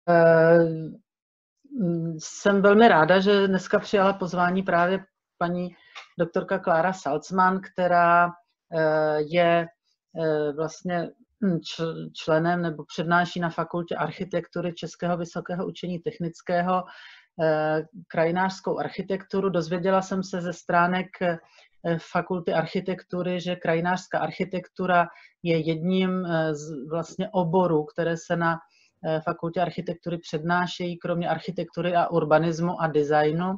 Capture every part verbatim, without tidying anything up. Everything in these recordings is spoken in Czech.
jsem velmi ráda, že dneska přijala pozvání právě paní doktorka Klára Salzman, která je vlastně členem nebo přednáší na Fakultě architektury Českého vysokého učení technického krajinářskou architekturu. Dozvěděla jsem se ze stránek Fakulty architektury, že krajinářská architektura je jedním z vlastně oborů, které se na Fakultě architektury přednášejí, kromě architektury a urbanismu a designu.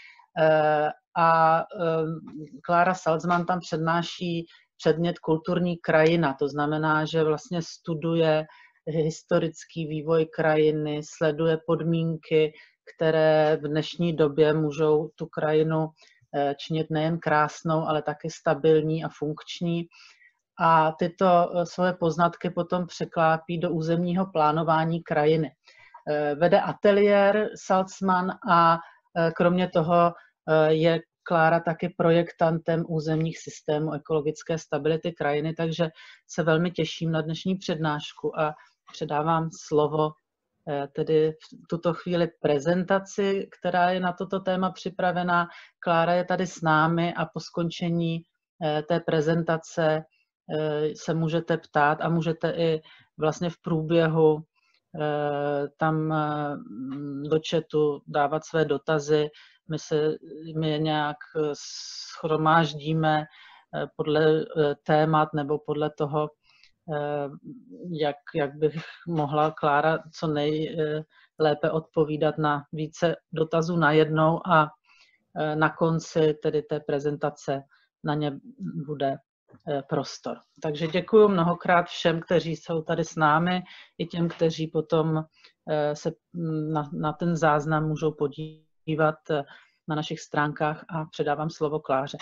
A Klára Salzman tam přednáší předmět kulturní krajina, to znamená, že vlastně studuje historický vývoj krajiny, sleduje podmínky, které v dnešní době můžou tu krajinu činit nejen krásnou, ale také stabilní a funkční. A tyto svoje poznatky potom překlápí do územního plánování krajiny. Vede ateliér Salzman a kromě toho je Klára taky projektantem územních systémů ekologické stability krajiny, takže se velmi těším na dnešní přednášku a předávám slovo tedy v tuto chvíli prezentaci, která je na toto téma připravená. Klára je tady s námi a po skončení té prezentace se můžete ptát a můžete i vlastně v průběhu tam do chatu dávat své dotazy. My, se, my je nějak shromáždíme podle témat nebo podle toho, jak, jak bych mohla Klára co nejlépe odpovídat na více dotazů najednou a na konci tedy té prezentace na ně bude prostor. Takže děkuji mnohokrát všem, kteří jsou tady s námi, i těm, kteří potom se na, na ten záznam můžou podívat na našich stránkách a předávám slovo Kláře.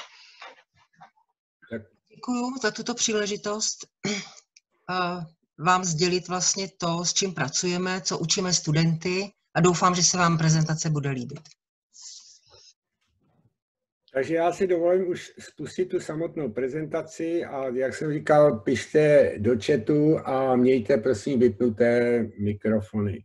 Děkuji za tuto příležitost vám sdělit vlastně to, s čím pracujeme, co učíme studenty a doufám, že se vám prezentace bude líbit. Takže já si dovolím už spustit tu samotnou prezentaci a jak jsem říkal, pište do chatu a mějte prosím vypnuté mikrofony.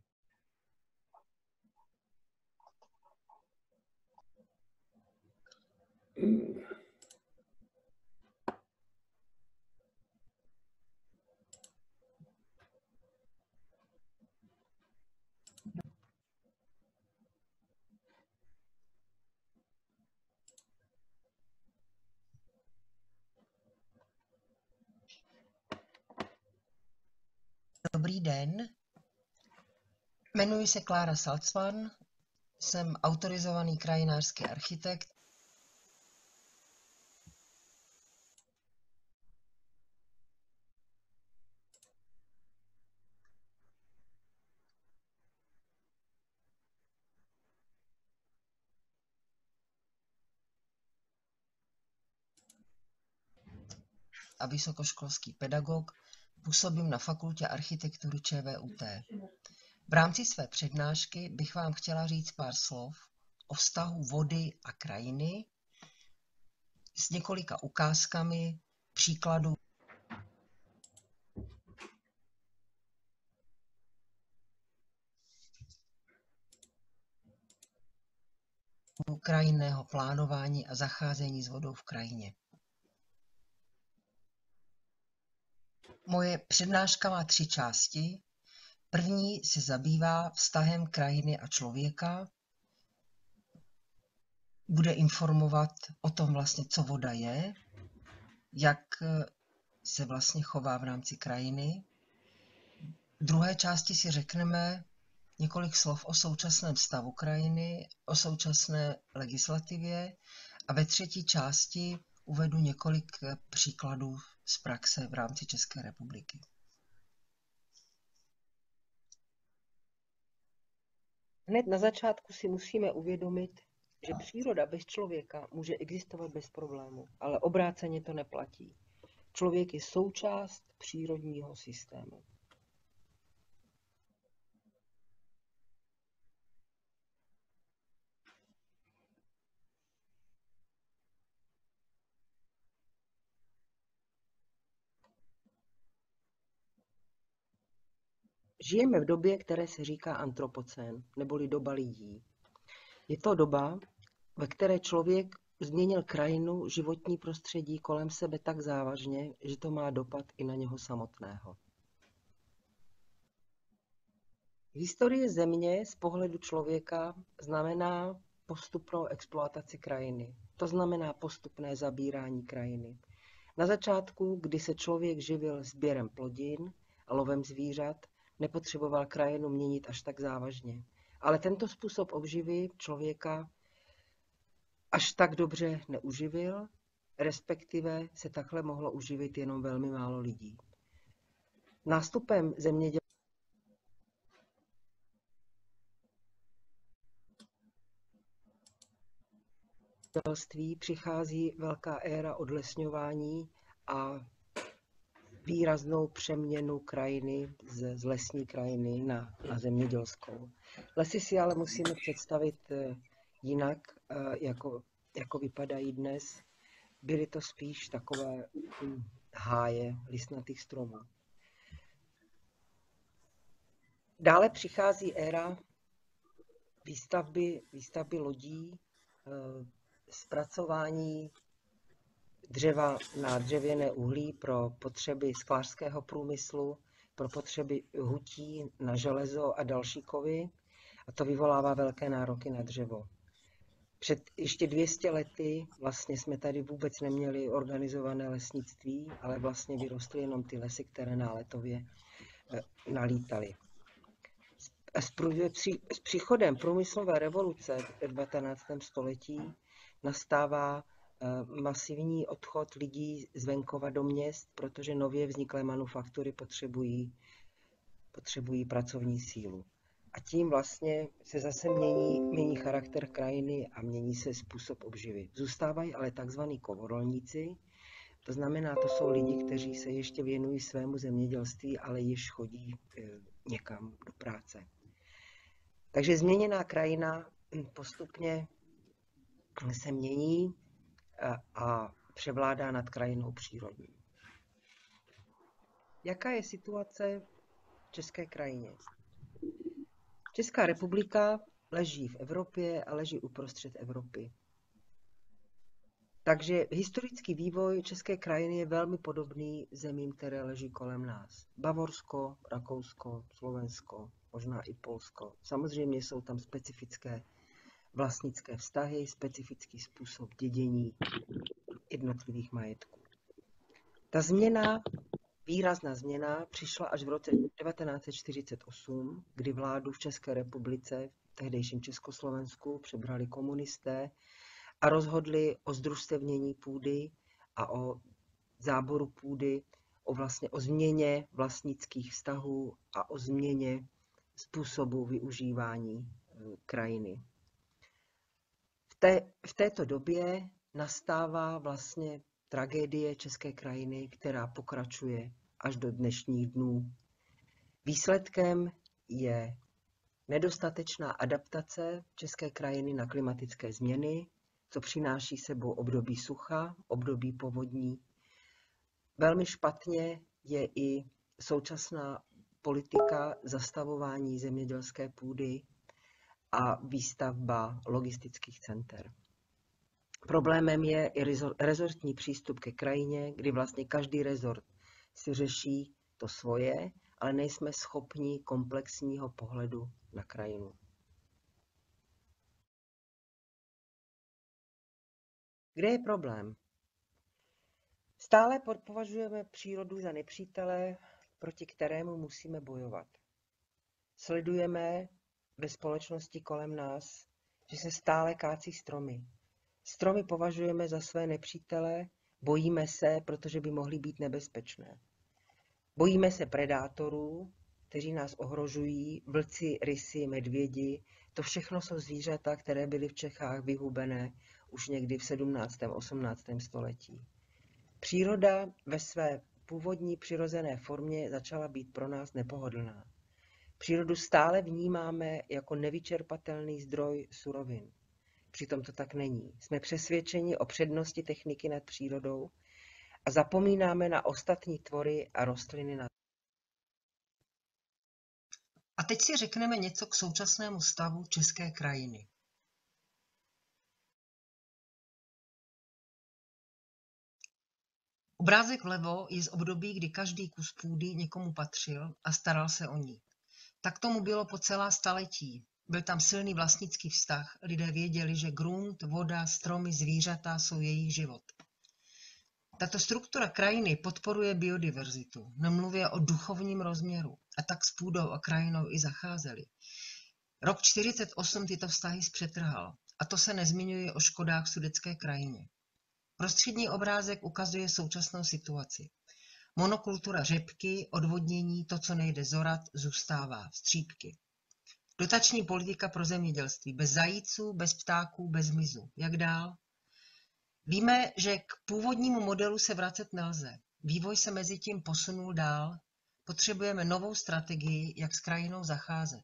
Dobrý den, jmenuji se Klára Salzman, jsem autorizovaný krajinářský architekt. A vysokoškolský pedagog, působím na Fakultě architektury ČVUT. V rámci své přednášky bych vám chtěla říct pár slov o vztahu vody a krajiny s několika ukázkami příkladů krajinného plánování a zacházení s vodou v krajině. Moje přednáška má tři části. První se zabývá vztahem krajiny a člověka. Bude informovat o tom vlastně, co voda je, jak se vlastně chová v rámci krajiny. V druhé části si řekneme několik slov o současném stavu krajiny, o současné legislativě a ve třetí části uvedu několik příkladů z praxe v rámci České republiky. Hned na začátku si musíme uvědomit, že příroda bez člověka může existovat bez problému, ale obráceně to neplatí. Člověk je součást přírodního systému. Žijeme v době, které se říká antropocén, neboli doba lidí. Je to doba, ve které člověk změnil krajinu, životní prostředí kolem sebe tak závažně, že to má dopad i na něho samotného. Historie země z pohledu člověka znamená postupnou exploataci krajiny. To znamená postupné zabírání krajiny. Na začátku, kdy se člověk živil sběrem plodin a lovem zvířat, nepotřeboval krajinu měnit až tak závažně. Ale tento způsob obživy člověka až tak dobře neuživil, respektive se takhle mohlo uživit jenom velmi málo lidí. Nástupem zemědělství přichází velká éra odlesňování a výraznou přeměnu krajiny z, z lesní krajiny na, na zemědělskou. Lesy si ale musíme představit jinak, jako, jako vypadají dnes. Byly to spíš takové háje listnatých stromů. Dále přichází éra výstavby, výstavby lodí, zpracování dřeva na dřevěné uhlí pro potřeby sklářského průmyslu, pro potřeby hutí na železo a další kovy. A to vyvolává velké nároky na dřevo. Před ještě dvěma sty lety vlastně jsme tady vůbec neměli organizované lesnictví, ale vlastně vyrostly jenom ty lesy, které náletově nalítaly. S příchodem průmyslové revoluce v devatenáctém století nastává masivní odchod lidí z venkova do měst, protože nově vzniklé manufaktury potřebují, potřebují pracovní sílu. A tím vlastně se zase mění, mění charakter krajiny a mění se způsob obživy. Zůstávají ale takzvaní kovorolníci, to znamená, to jsou lidi, kteří se ještě věnují svému zemědělství, ale již chodí někam do práce. Takže změněná krajina postupně se mění a převládá nad krajinou přírodní. Jaká je situace v české krajině? Česká republika leží v Evropě a leží uprostřed Evropy. Takže historický vývoj české krajiny je velmi podobný zemím, které leží kolem nás. Bavorsko, Rakousko, Slovensko, možná i Polsko. Samozřejmě jsou tam specifické vlastnické vztahy, specifický způsob dědění jednotlivých majetků. Ta změna, výrazná změna, přišla až v roce devatenáct set čtyřicet osm, kdy vládu v České republice, v tehdejším Československu, přebrali komunisté a rozhodli o združstevnění půdy a o záboru půdy, o, vlastně, o změně vlastnických vztahů a o změně způsobu využívání krajiny. V, té, v této době nastává vlastně tragédie české krajiny, která pokračuje až do dnešních dnů. Výsledkem je nedostatečná adaptace české krajiny na klimatické změny, co přináší sebou období sucha, období povodní. Velmi špatně je i současná politika zastavování zemědělské půdy a výstavba logistických center. Problémem je i rezortní přístup ke krajině, kdy vlastně každý rezort si řeší to svoje, ale nejsme schopni komplexního pohledu na krajinu. Kde je problém? Stále považujeme přírodu za nepřítele, proti kterému musíme bojovat. Sledujeme ve společnosti kolem nás, že se stále kácí stromy. Stromy považujeme za své nepřítele, bojíme se, protože by mohly být nebezpečné. Bojíme se predátorů, kteří nás ohrožují, vlci, rysy, medvědi. To všechno jsou zvířata, které byly v Čechách vyhubené už někdy v sedmnáctém osmnáctém století. Příroda ve své původní přirozené formě začala být pro nás nepohodlná. Přírodu stále vnímáme jako nevyčerpatelný zdroj surovin. Přitom to tak není. Jsme přesvědčeni o přednosti techniky nad přírodou a zapomínáme na ostatní tvory a rostliny. Na... A teď si řekneme něco k současnému stavu české krajiny. Obrázek vlevo je z období, kdy každý kus půdy někomu patřil a staral se o ní. Tak tomu bylo po celá staletí. Byl tam silný vlastnický vztah, lidé věděli, že grunt, voda, stromy, zvířata jsou jejich život. Tato struktura krajiny podporuje biodiverzitu, nemluvě o duchovním rozměru, a tak s půdou a krajinou i zacházeli. Rok čtyřicet osm tyto vztahy zpřetrhal, a to se nezmiňuje o škodách v sudetské krajině. Prostřední obrázek ukazuje současnou situaci. Monokultura řepky, odvodnění, to, co nejde zorat, zůstává, střípky. Dotační politika pro zemědělství, bez zajíců, bez ptáků, bez hmyzu. Jak dál? Víme, že k původnímu modelu se vracet nelze. Vývoj se mezi tím posunul dál. Potřebujeme novou strategii, jak s krajinou zacházet.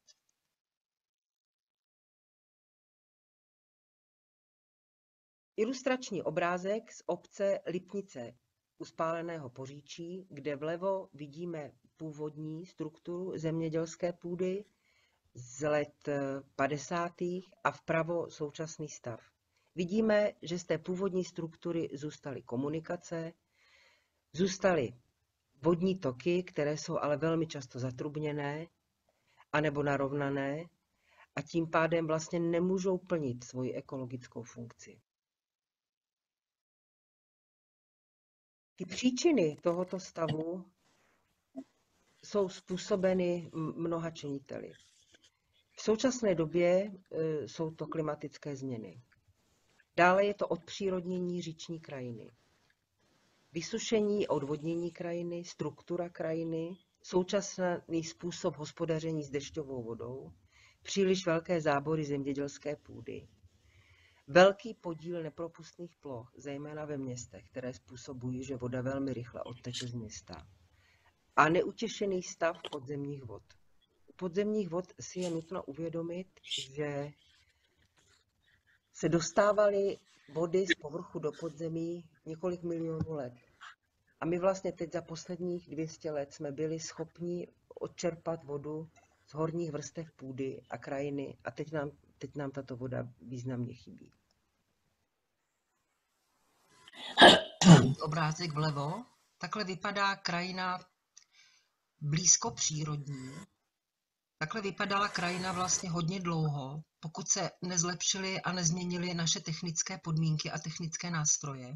Ilustrační obrázek z obce Lipnice u spáleného Poříčí, kde vlevo vidíme původní strukturu zemědělské půdy z let padesátých a vpravo současný stav. Vidíme, že z té původní struktury zůstaly komunikace, zůstaly vodní toky, které jsou ale velmi často zatrubněné anebo narovnané a tím pádem vlastně nemůžou plnit svoji ekologickou funkci. Ty příčiny tohoto stavu jsou způsobeny mnoha činiteli. V současné době jsou to klimatické změny. Dále je to odpřírodnění říční krajiny. Vysušení a odvodnění krajiny, struktura krajiny, současný způsob hospodaření s dešťovou vodou, příliš velké zábory zemědělské půdy, velký podíl nepropustných ploch, zejména ve městech, které způsobují, že voda velmi rychle odteče z města, a neutěšený stav podzemních vod. U podzemních vod si je nutno uvědomit, že se dostávaly vody z povrchu do podzemí několik milionů let. A my vlastně teď za posledních dvě stě let jsme byli schopni odčerpat vodu z horních vrstev půdy a krajiny a teď nám, teď nám tato voda významně chybí. Obrázek vlevo. Takhle vypadá krajina blízko přírodní. Takhle vypadala krajina vlastně hodně dlouho, pokud se nezlepšily a nezměnily naše technické podmínky a technické nástroje.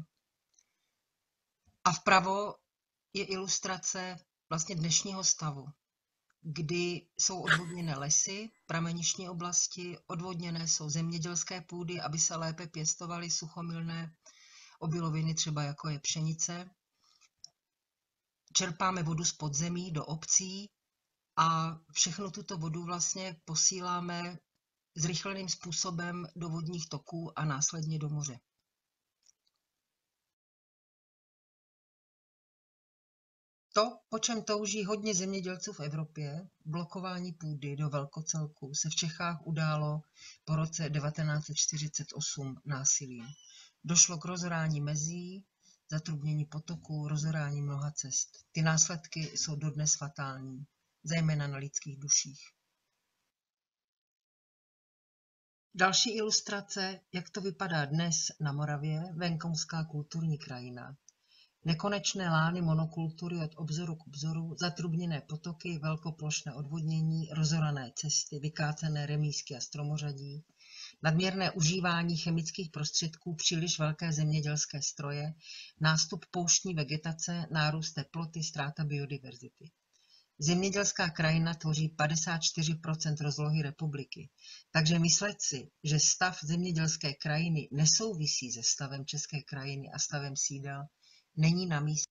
A vpravo je ilustrace vlastně dnešního stavu, kdy jsou odvodněné lesy, prameništní oblasti, odvodněné jsou zemědělské půdy, aby se lépe pěstovaly suchomilné obiloviny, třeba jako je pšenice. Čerpáme vodu z podzemí do obcí a všechnu tuto vodu vlastně posíláme zrychleným způsobem do vodních toků a následně do moře. To, po čem touží hodně zemědělců v Evropě, blokování půdy do velkocelků, se v Čechách událo po roce devatenáct set čtyřicet osm násilím. Došlo k rozorání mezí, zatrubnění potoků, rozorání mnoha cest. Ty následky jsou dodnes fatální, zejména na lidských duších. Další ilustrace, jak to vypadá dnes na Moravě, venkovská kulturní krajina. Nekonečné lány monokultury od obzoru k obzoru, zatrubněné potoky, velkoplošné odvodnění, rozorané cesty, vykácené remízky a stromořadí, nadměrné užívání chemických prostředků, příliš velké zemědělské stroje, nástup pouštní vegetace, nárůst teploty, ztráta biodiverzity. Zemědělská krajina tvoří padesát čtyři procent rozlohy republiky, takže myslet si, že stav zemědělské krajiny nesouvisí se stavem české krajiny a stavem sídel, není na místě.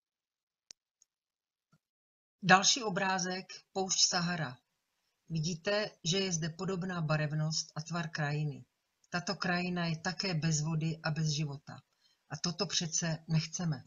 Další obrázek, poušť Sahara. Vidíte, že je zde podobná barevnost a tvar krajiny. Tato krajina je také bez vody a bez života. A toto přece nechceme.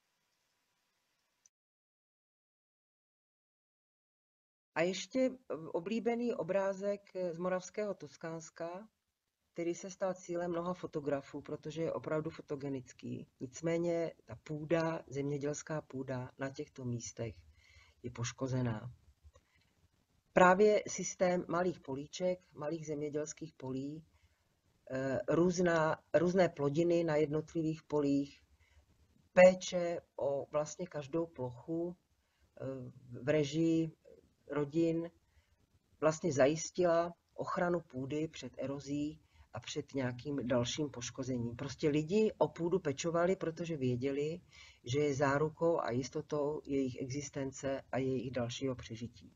A ještě oblíbený obrázek z moravského Toskánska, který se stal cílem mnoha fotografů, protože je opravdu fotogenický. Nicméně ta půda, zemědělská půda na těchto místech je poškozená. Právě systém malých políček, malých zemědělských polí, různá, různé plodiny na jednotlivých polích, péče o vlastně každou plochu v režii rodin vlastně zajistila ochranu půdy před erozí a před nějakým dalším poškozením. Prostě lidi o půdu pečovali, protože věděli, že je zárukou a jistotou jejich existence a jejich dalšího přežití.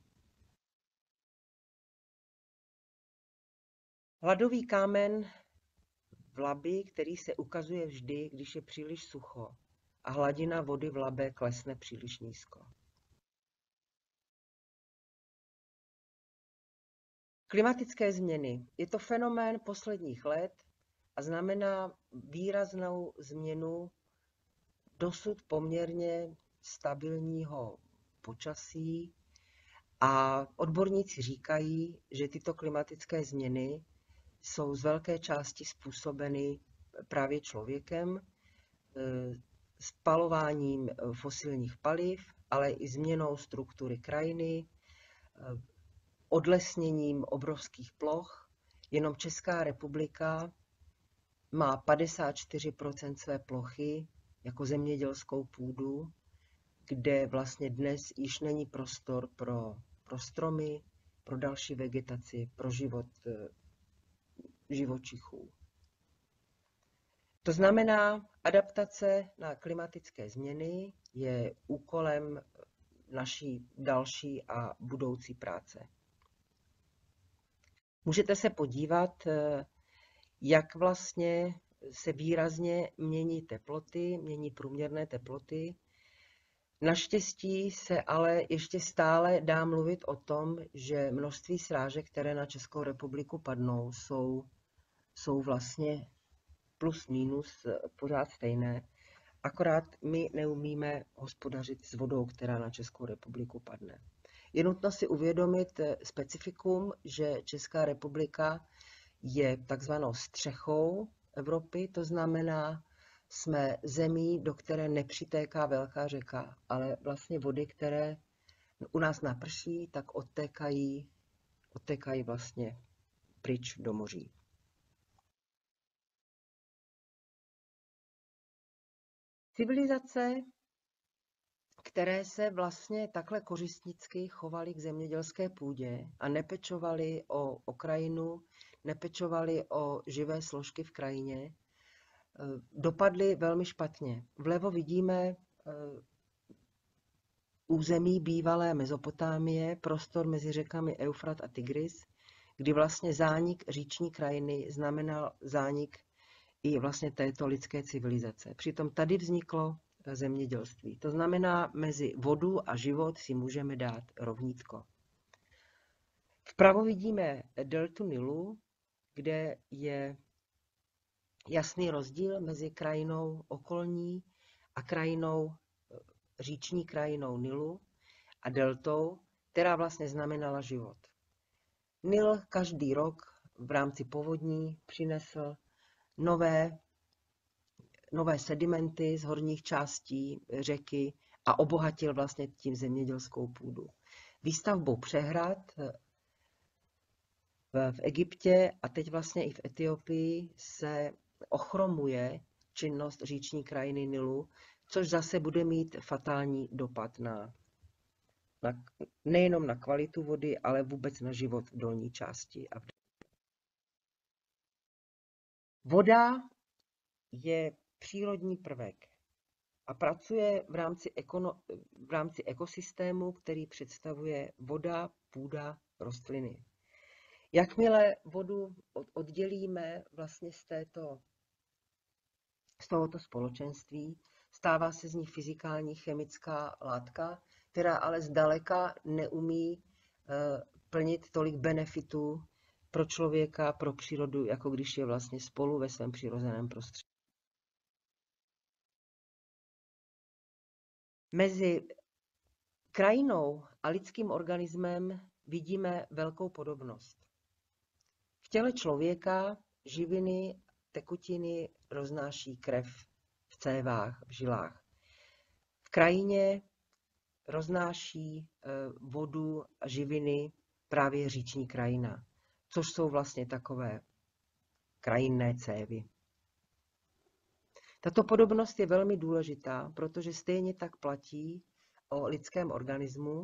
Hladový kámen v Labi, který se ukazuje vždy, když je příliš sucho a hladina vody v Labe klesne příliš nízko. Klimatické změny. Je to fenomén posledních let a znamená výraznou změnu dosud poměrně stabilního počasí a odborníci říkají, že tyto klimatické změny jsou z velké části způsobeny právě člověkem, spalováním fosilních paliv, ale i změnou struktury krajiny, odlesněním obrovských ploch. Jenom Česká republika má padesát čtyři procent své plochy jako zemědělskou půdu, kde vlastně dnes již není prostor pro, pro stromy, pro další vegetaci, pro život živočichů. To znamená, adaptace na klimatické změny je úkolem naší další a budoucí práce. Můžete se podívat, jak vlastně se výrazně mění teploty, mění průměrné teploty. Naštěstí se ale ještě stále dá mluvit o tom, že množství srážek, které na Českou republiku padnou, jsou, jsou vlastně plus minus pořád stejné. Akorát my neumíme hospodařit s vodou, která na Českou republiku padne. Je nutno si uvědomit specifikum, že Česká republika je takzvanou střechou Evropy, to znamená, jsme zemí, do které nepřitéká velká řeka, ale vlastně vody, které u nás naprší, tak odtékají, odtékají vlastně pryč do moří. Civilizace, které se vlastně takhle kořistnicky chovaly k zemědělské půdě a nepečovaly o, o krajinu, nepečovaly o živé složky v krajině, dopadly velmi špatně. Vlevo vidíme území bývalé Mezopotámie, prostor mezi řekami Eufrat a Tigris, kdy vlastně zánik říční krajiny znamenal zánik i vlastně této lidské civilizace. Přitom tady vzniklo zemědělství. To znamená, mezi vodu a život si můžeme dát rovnítko. Vpravo vidíme deltu Nilu, kde je jasný rozdíl mezi krajinou okolní a krajinou, říční krajinou Nilu a deltou, která vlastně znamenala život. Nil každý rok v rámci povodní přinesl nové, nové sedimenty z horních částí řeky a obohatil vlastně tím zemědělskou půdu. Výstavbou přehrad v Egyptě a teď vlastně i v Etiopii se ochromuje činnost říční krajiny Nilu, což zase bude mít fatální dopad na, na nejenom na kvalitu vody, ale vůbec na život v dolní části. Voda je přírodní prvek a pracuje v rámci, ekono, v rámci ekosystému, který představuje voda, půda, rostliny. Jakmile vodu oddělíme vlastně z, této, z tohoto společenství, stává se z ní fyzikální chemická látka, která ale zdaleka neumí plnit tolik benefitů pro člověka, pro přírodu, jako když je vlastně spolu ve svém přirozeném prostředí. Mezi krajinou a lidským organismem vidíme velkou podobnost. V těle člověka živiny, tekutiny roznáší krev v cévách, v žilách. V krajině roznáší vodu a živiny právě říční krajina, což jsou vlastně takové krajinné cévy. Tato podobnost je velmi důležitá, protože stejně tak platí o lidském organismu,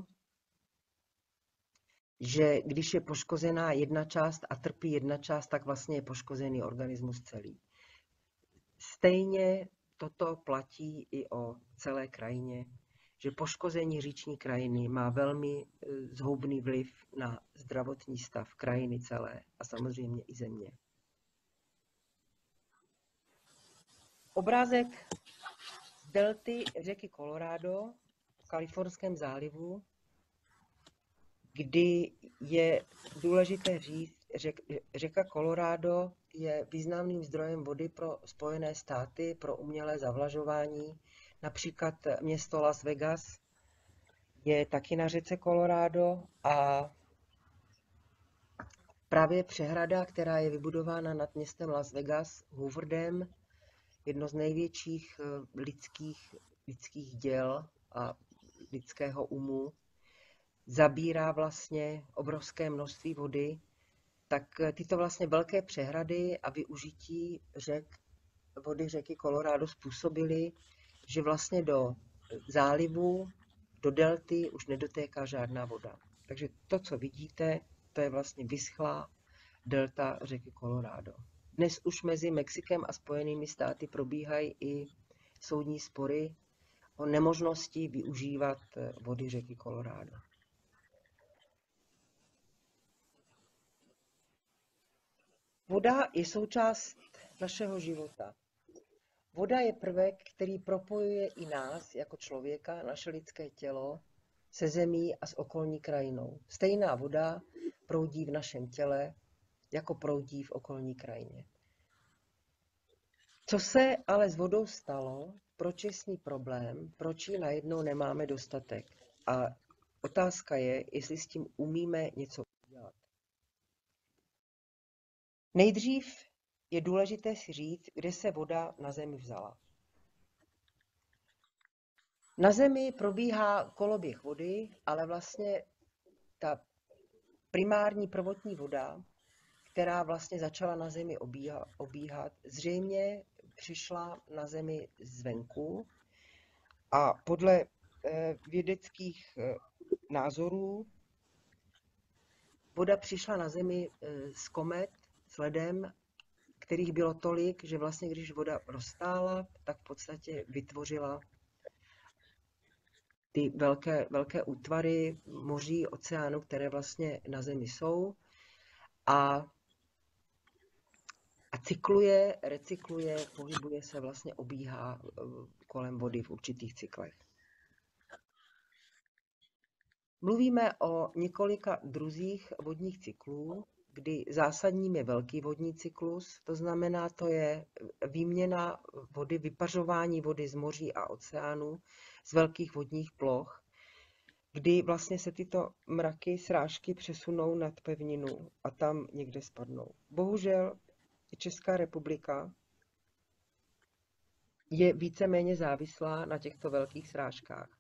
že když je poškozená jedna část a trpí jedna část, tak vlastně je poškozený organismus celý. Stejně toto platí i o celé krajině, že poškození říční krajiny má velmi zhoubný vliv na zdravotní stav krajiny celé a samozřejmě i země. Obrázek z delty řeky Colorado v Kalifornském zálivu, kdy je důležité říct, že řeka Colorado je významným zdrojem vody pro Spojené státy, pro umělé zavlažování. Například město Las Vegas je taky na řece Colorado a právě přehrada, která je vybudována nad městem Las Vegas, Hoover Dam, jedno z největších lidských, lidských děl a lidského umu, zabírá vlastně obrovské množství vody, tak tyto vlastně velké přehrady a využití řek, vody řeky Colorado způsobily, že vlastně do zálivu, do delty už nedotéká žádná voda. Takže to, co vidíte, to je vlastně vyschlá delta řeky Colorado. Dnes už mezi Mexikem a Spojenými státy probíhají i soudní spory o nemožnosti využívat vody řeky Colorado. Voda je součást našeho života. Voda je prvek, který propojuje i nás jako člověka, naše lidské tělo, se zemí a s okolní krajinou. Stejná voda proudí v našem těle, jako proudí v okolní krajině. Co se ale s vodou stalo? Proč je s ní problém? Proč ji najednou nemáme dostatek? A otázka je, jestli s tím umíme něco udělat. Nejdřív je důležité si říct, kde se voda na Zemi vzala. Na Zemi probíhá koloběh vody, ale vlastně ta primární prvotní voda, která vlastně začala na Zemi obíhat, obíhat zřejmě přišla na Zemi zvenku a podle vědeckých názorů voda přišla na Zemi z komet, s ledem, kterých bylo tolik, že vlastně když voda roztála, tak v podstatě vytvořila ty velké, velké útvary moří, oceánů, které vlastně na Zemi jsou a, a cykluje, recykluje, pohybuje se, vlastně obíhá kolem vody v určitých cyklech. Mluvíme o několika druzích vodních cyklů, kdy zásadním je velký vodní cyklus, to znamená, to je výměna vody, vypařování vody z moří a oceánů z velkých vodních ploch, kdy vlastně se tyto mraky, srážky přesunou nad pevninu a tam někde spadnou. Bohužel Česká republika je víceméně závislá na těchto velkých srážkách.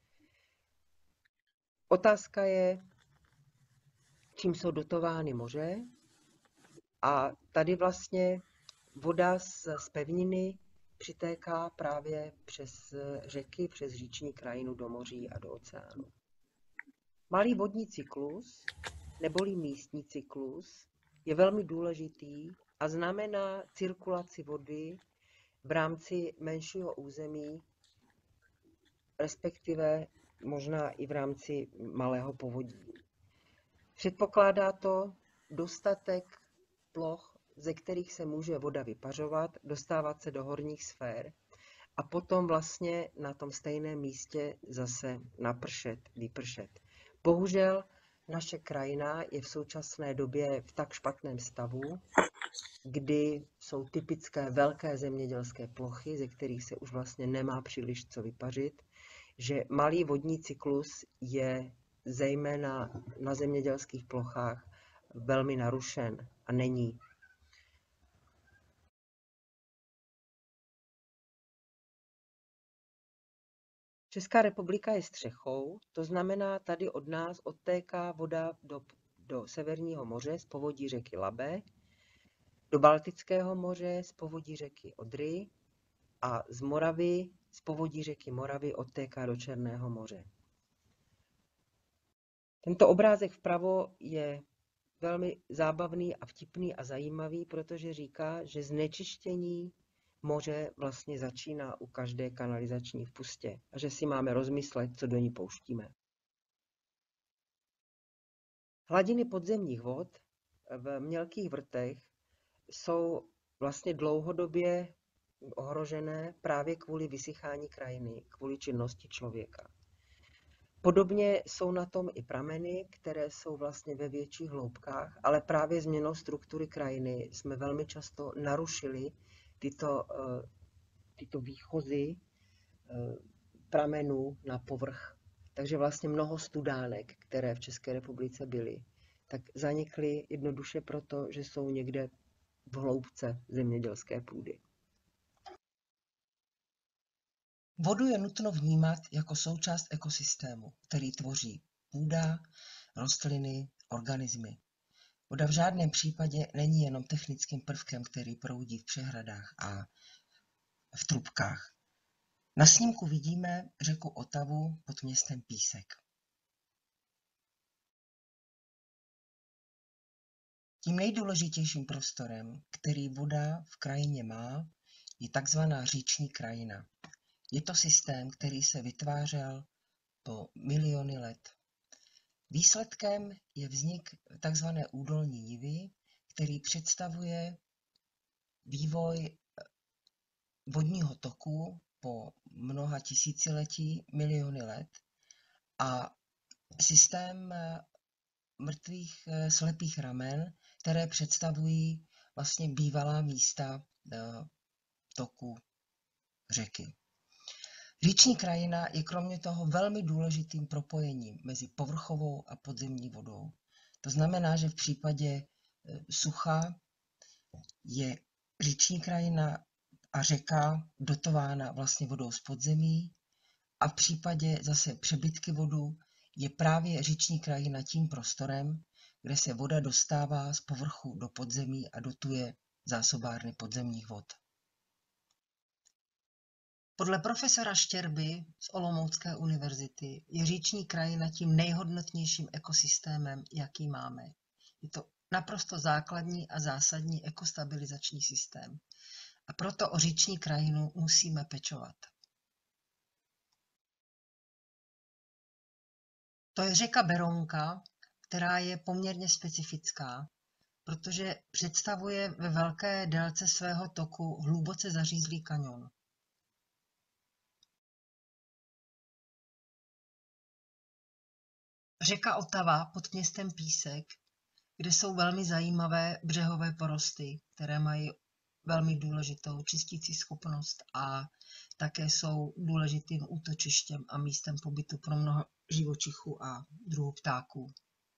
Otázka je, čím jsou dotovány moře, a tady vlastně voda z, z pevniny přitéká právě přes řeky, přes říční krajinu do moří a do oceánu. Malý vodní cyklus, neboli místní cyklus, je velmi důležitý a znamená cirkulaci vody v rámci menšího území, respektive možná i v rámci malého povodí. Předpokládá to dostatek ploch, ze kterých se může voda vypařovat, dostávat se do horních sfér a potom vlastně na tom stejném místě zase napršet, vypršet. Bohužel naše krajina je v současné době v tak špatném stavu, kdy jsou typické velké zemědělské plochy, ze kterých se už vlastně nemá příliš co vypařit, že malý vodní cyklus je zejména na zemědělských plochách velmi narušen a není. Česká republika je střechou, to znamená, tady od nás odtéká voda do, do Severního moře z povodí řeky Labe, do Baltického moře z povodí řeky Odry a z Moravy, z povodí řeky Moravy odtéká do Černého moře. Tento obrázek vpravo je velmi zábavný a vtipný a zajímavý, protože říká, že znečištění moře vlastně začíná u každé kanalizační vpustě a že si máme rozmyslet, co do ní pouštíme. Hladiny podzemních vod v mělkých vrtech jsou vlastně dlouhodobě ohrožené právě kvůli vysychání krajiny, kvůli činnosti člověka. Podobně jsou na tom i prameny, které jsou vlastně ve větších hloubkách, ale právě změnou struktury krajiny jsme velmi často narušili tyto, tyto výchozy pramenů na povrch. Takže vlastně mnoho studánek, které v České republice byly, tak zanikly jednoduše proto, že jsou někde v hloubce zemědělské půdy. Vodu je nutno vnímat jako součást ekosystému, který tvoří půda, rostliny, organismy. Voda v žádném případě není jenom technickým prvkem, který proudí v přehradách a v trubkách. Na snímku vidíme řeku Otavu pod městem Písek. Tím nejdůležitějším prostorem, který voda v krajině má, je takzvaná říční krajina. Je to systém, který se vytvářel po miliony let. Výsledkem je vznik tzv. Údolní nivy, který představuje vývoj vodního toku po mnoha tisíciletí, miliony let a systém mrtvých slepých ramen, které představují vlastně bývalá místa toku řeky. Říční krajina je kromě toho velmi důležitým propojením mezi povrchovou a podzemní vodou. To znamená, že v případě sucha je říční krajina a řeka dotována vlastně vodou z podzemí a v případě zase přebytky vodu je právě říční krajina tím prostorem, kde se voda dostává z povrchu do podzemí a dotuje zásobárny podzemních vod. Podle profesora Štěrby z Olomoucké univerzity je říční krajina tím nejhodnotnějším ekosystémem, jaký máme. Je to naprosto základní a zásadní ekostabilizační systém. A proto o říční krajinu musíme pečovat. To je řeka Berounka, která je poměrně specifická, protože představuje ve velké délce svého toku hluboce zařízlý kaňon. Řeka Otava pod městem Písek, kde jsou velmi zajímavé břehové porosty, které mají velmi důležitou čistící schopnost a také jsou důležitým útočištěm a místem pobytu pro mnoho živočichů a druhů ptáků.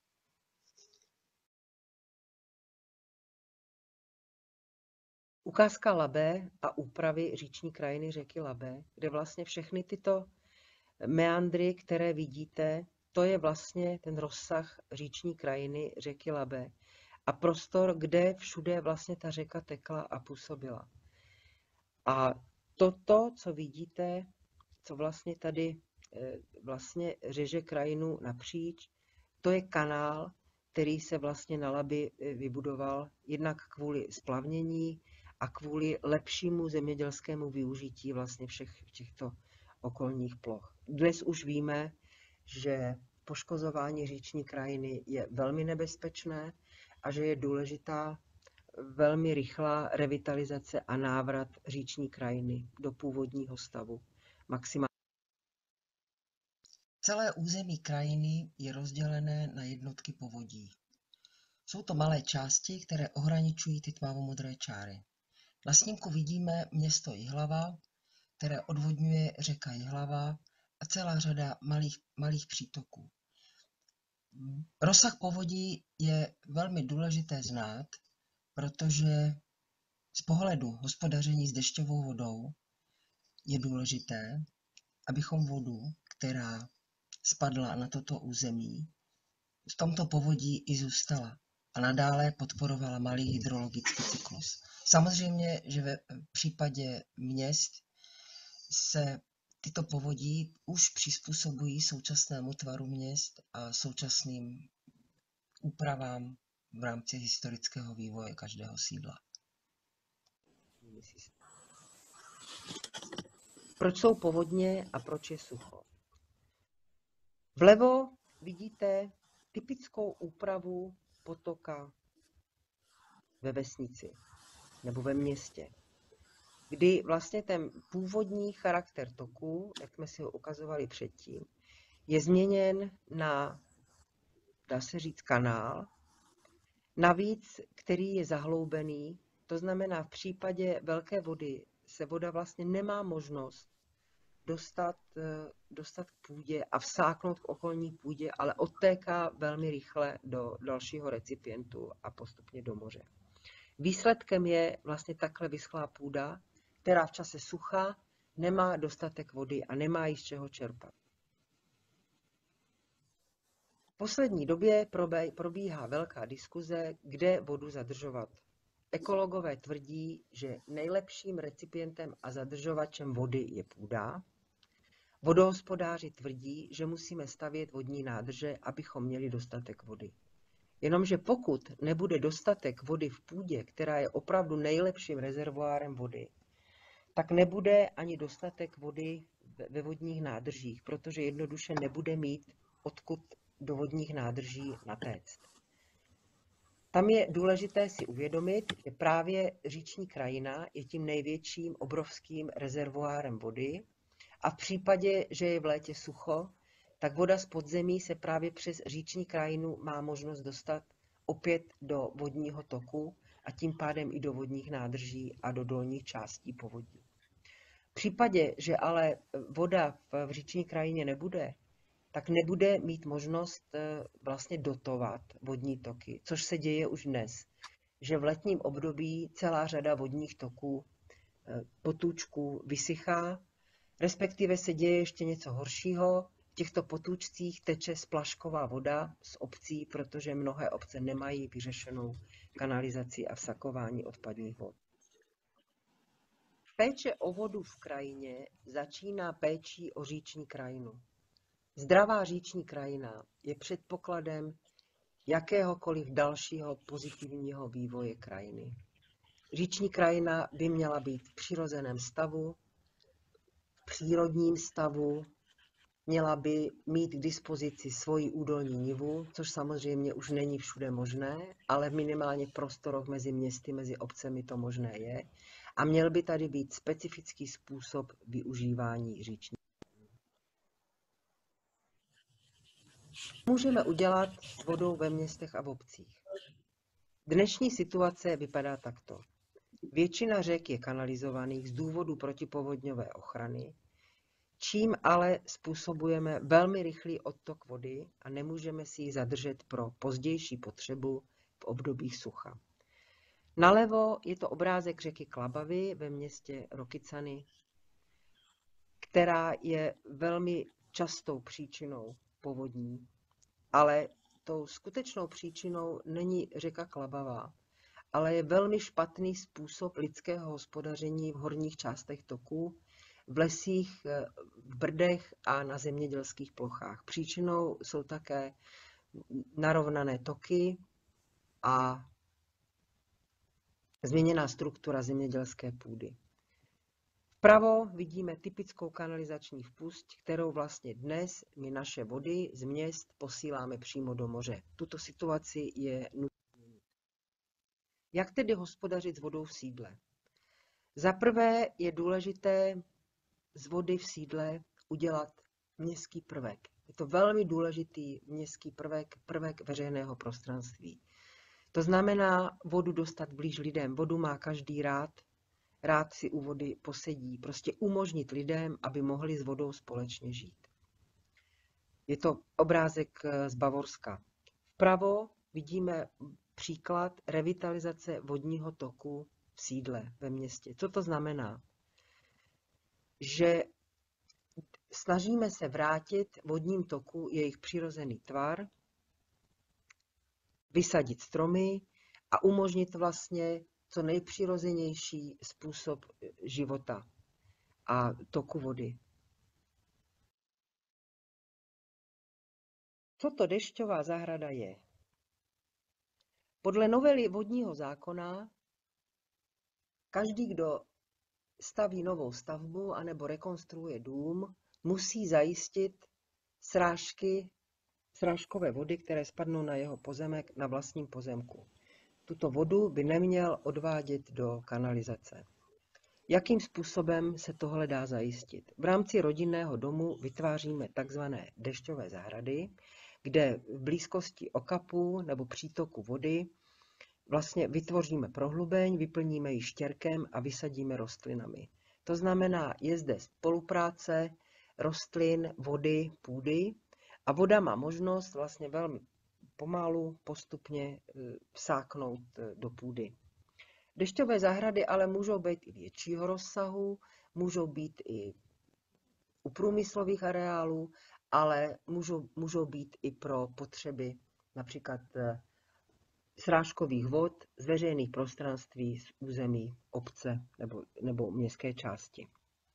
Ukázka Labe a úpravy říční krajiny řeky Labe, kde vlastně všechny tyto meandry, které vidíte, to je vlastně ten rozsah říční krajiny řeky Labe a prostor, kde všude vlastně ta řeka tekla a působila. A toto, co vidíte, co vlastně tady vlastně řeže krajinu napříč, to je kanál, který se vlastně na Labi vybudoval jednak kvůli splavnění a kvůli lepšímu zemědělskému využití vlastně všech těchto okolních ploch. Dnes už víme, že poškozování říční krajiny je velmi nebezpečné a že je důležitá velmi rychlá revitalizace a návrat říční krajiny do původního stavu. Maximálně. Celé území krajiny je rozdělené na jednotky povodí. Jsou to malé části, které ohraničují ty tmavomodré čáry. Na snímku vidíme město Jihlava, které odvodňuje řeka Jihlava a celá řada malých, malých přítoků. Rozsah povodí je velmi důležité znát, protože z pohledu hospodaření s dešťovou vodou je důležité, abychom vodu, která spadla na toto území, v tomto povodí i zůstala a nadále podporovala malý hydrologický cyklus. Samozřejmě, že ve případě měst se tyto povodí už přizpůsobují současnému tvaru měst a současným úpravám v rámci historického vývoje každého sídla. Proč jsou povodně a proč je sucho? Vlevo vidíte typickou úpravu potoka ve vesnici nebo ve městě, kdy vlastně ten původní charakter toku, jak jsme si ho ukazovali předtím, je změněn na, dá se říct, kanál, navíc, který je zahloubený, to znamená v případě velké vody se voda vlastně nemá možnost dostat, dostat k půdě a vsáknout k okolní půdě, ale odtéká velmi rychle do dalšího recipientu a postupně do moře. Výsledkem je vlastně takhle vyschlá půda, která v čase sucha nemá dostatek vody a nemá jí z čeho čerpat. V poslední době probíhá velká diskuze, kde vodu zadržovat. Ekologové tvrdí, že nejlepším recipientem a zadržovačem vody je půda. Vodohospodáři tvrdí, že musíme stavět vodní nádrže, abychom měli dostatek vody. Jenomže pokud nebude dostatek vody v půdě, která je opravdu nejlepším rezervoárem vody, tak nebude ani dostatek vody ve vodních nádržích, protože jednoduše nebude mít odkud do vodních nádrží natéct. Tam je důležité si uvědomit, že právě říční krajina je tím největším obrovským rezervoárem vody a v případě, že je v létě sucho, tak voda z podzemí se právě přes říční krajinu má možnost dostat opět do vodního toku a tím pádem i do vodních nádrží a do dolních částí povodí. V případě, že ale voda v říční krajině nebude, tak nebude mít možnost vlastně dotovat vodní toky, což se děje už dnes, že v letním období celá řada vodních toků, potůčků vysychá, respektive se děje ještě něco horšího. V těchto potůčcích teče splašková voda z obcí, protože mnohé obce nemají vyřešenou kanalizaci a vsakování odpadních vod. Péče o vodu v krajině začíná péčí o říční krajinu. Zdravá říční krajina je předpokladem jakéhokoliv dalšího pozitivního vývoje krajiny. Říční krajina by měla být v přirozeném stavu, v přírodním stavu, měla by mít k dispozici svoji údolní nivu, což samozřejmě už není všude možné, ale minimálně v prostorech mezi městy, mezi obcemi to možné je. A měl by tady být specifický způsob využívání říční. Můžeme udělat s vodou ve městech a v obcích. Dnešní situace vypadá takto. Většina řek je kanalizovaných z důvodu protipovodňové ochrany, čím ale způsobujeme velmi rychlý odtok vody a nemůžeme si ji zadržet pro pozdější potřebu v obdobích sucha. Nalevo je to obrázek řeky Klabavy ve městě Rokycany, která je velmi častou příčinou povodní, ale tou skutečnou příčinou není řeka Klabava, ale je velmi špatný způsob lidského hospodaření v horních částech toků, v lesích, v brdech a na zemědělských plochách. Příčinou jsou také narovnané toky a změněná struktura zemědělské půdy. Vpravo vidíme typickou kanalizační vpust, kterou vlastně dnes my naše vody z měst posíláme přímo do moře. Tuto situaci je nutné. Jak tedy hospodařit s vodou v sídle? Za prvé je důležité z vody v sídle udělat městský prvek. Je to velmi důležitý městský prvek, prvek veřejného prostranství. To znamená vodu dostat blíž lidem. Vodu má každý rád, rád si u vody posedí. Prostě umožnit lidem, aby mohli s vodou společně žít. Je to obrázek z Bavorska. Vpravo vidíme příklad revitalizace vodního toku v sídle ve městě. Co to znamená? Že snažíme se vrátit vodním toku jejich přirozený tvar, vysadit stromy a umožnit vlastně co nejpřirozenější způsob života a toku vody. Co to dešťová zahrada je? Podle novely vodního zákona každý, kdo staví novou stavbu anebo rekonstruuje dům, musí zajistit srážky, srážkové vody, které spadnou na jeho pozemek na vlastním pozemku. Tuto vodu by neměl odvádět do kanalizace. Jakým způsobem se tohle dá zajistit? V rámci rodinného domu vytváříme takzvané dešťové zahrady, kde v blízkosti okapů nebo přítoku vody vlastně vytvoříme prohlubeň, vyplníme ji štěrkem a vysadíme rostlinami. To znamená, je zde spolupráce rostlin, vody, půdy a voda má možnost vlastně velmi pomalu, postupně vsáknout do půdy. Dešťové zahrady ale můžou být i většího rozsahu, můžou být i u průmyslových areálů, ale můžou, můžou být i pro potřeby například srážkových vod z veřejných prostranství z území obce nebo, nebo městské části.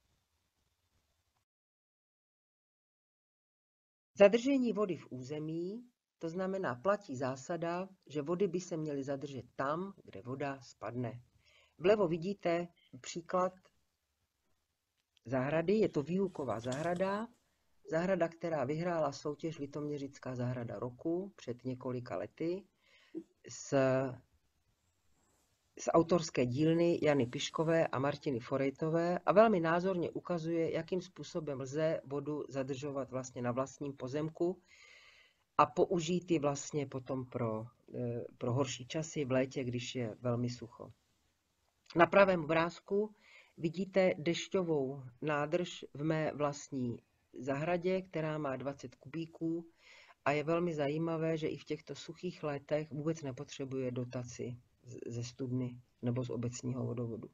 Zadržení vody v území, to znamená platí zásada, že vody by se měly zadržet tam, kde voda spadne. Vlevo vidíte příklad zahrady, je to výuková zahrada, zahrada, která vyhrála soutěž Litoměřická zahrada roku před několika lety z, z autorské dílny Jany Piškové a Martiny Forejtové a velmi názorně ukazuje, jakým způsobem lze vodu zadržovat vlastně na vlastním pozemku a použít ji vlastně potom pro, pro horší časy v létě, když je velmi sucho. Na pravém obrázku vidíte dešťovou nádrž v mé vlastní zahradě, která má dvacet kubíků a je velmi zajímavé, že i v těchto suchých létech vůbec nepotřebuje dotaci ze studny nebo z obecního vodovodu.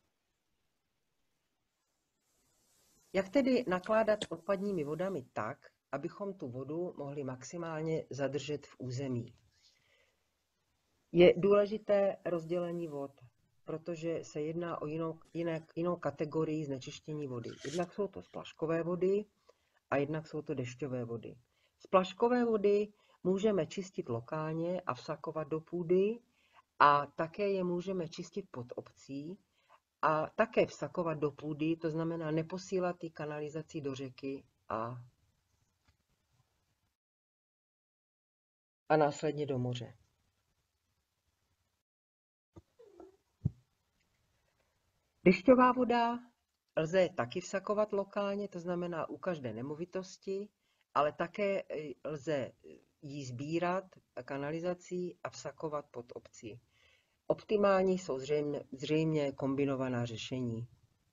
Jak tedy nakládat s odpadními vodami tak, abychom tu vodu mohli maximálně zadržet v území? Je důležité rozdělení vod, protože se jedná o jinou, jiné, jinou kategorii znečištění vody. Jednak jsou to splaškové vody a jednak jsou to dešťové vody. Splaškové vody můžeme čistit lokálně a vsakovat do půdy a také je můžeme čistit pod obcí a také vsakovat do půdy, to znamená neposílat ty kanalizací do řeky a, a následně do moře. Dešťová voda lze taky vsakovat lokálně, to znamená u každé nemovitosti, ale také lze ji sbírat kanalizací a vsakovat pod obcí. Optimální jsou zřejmě, zřejmě kombinovaná řešení.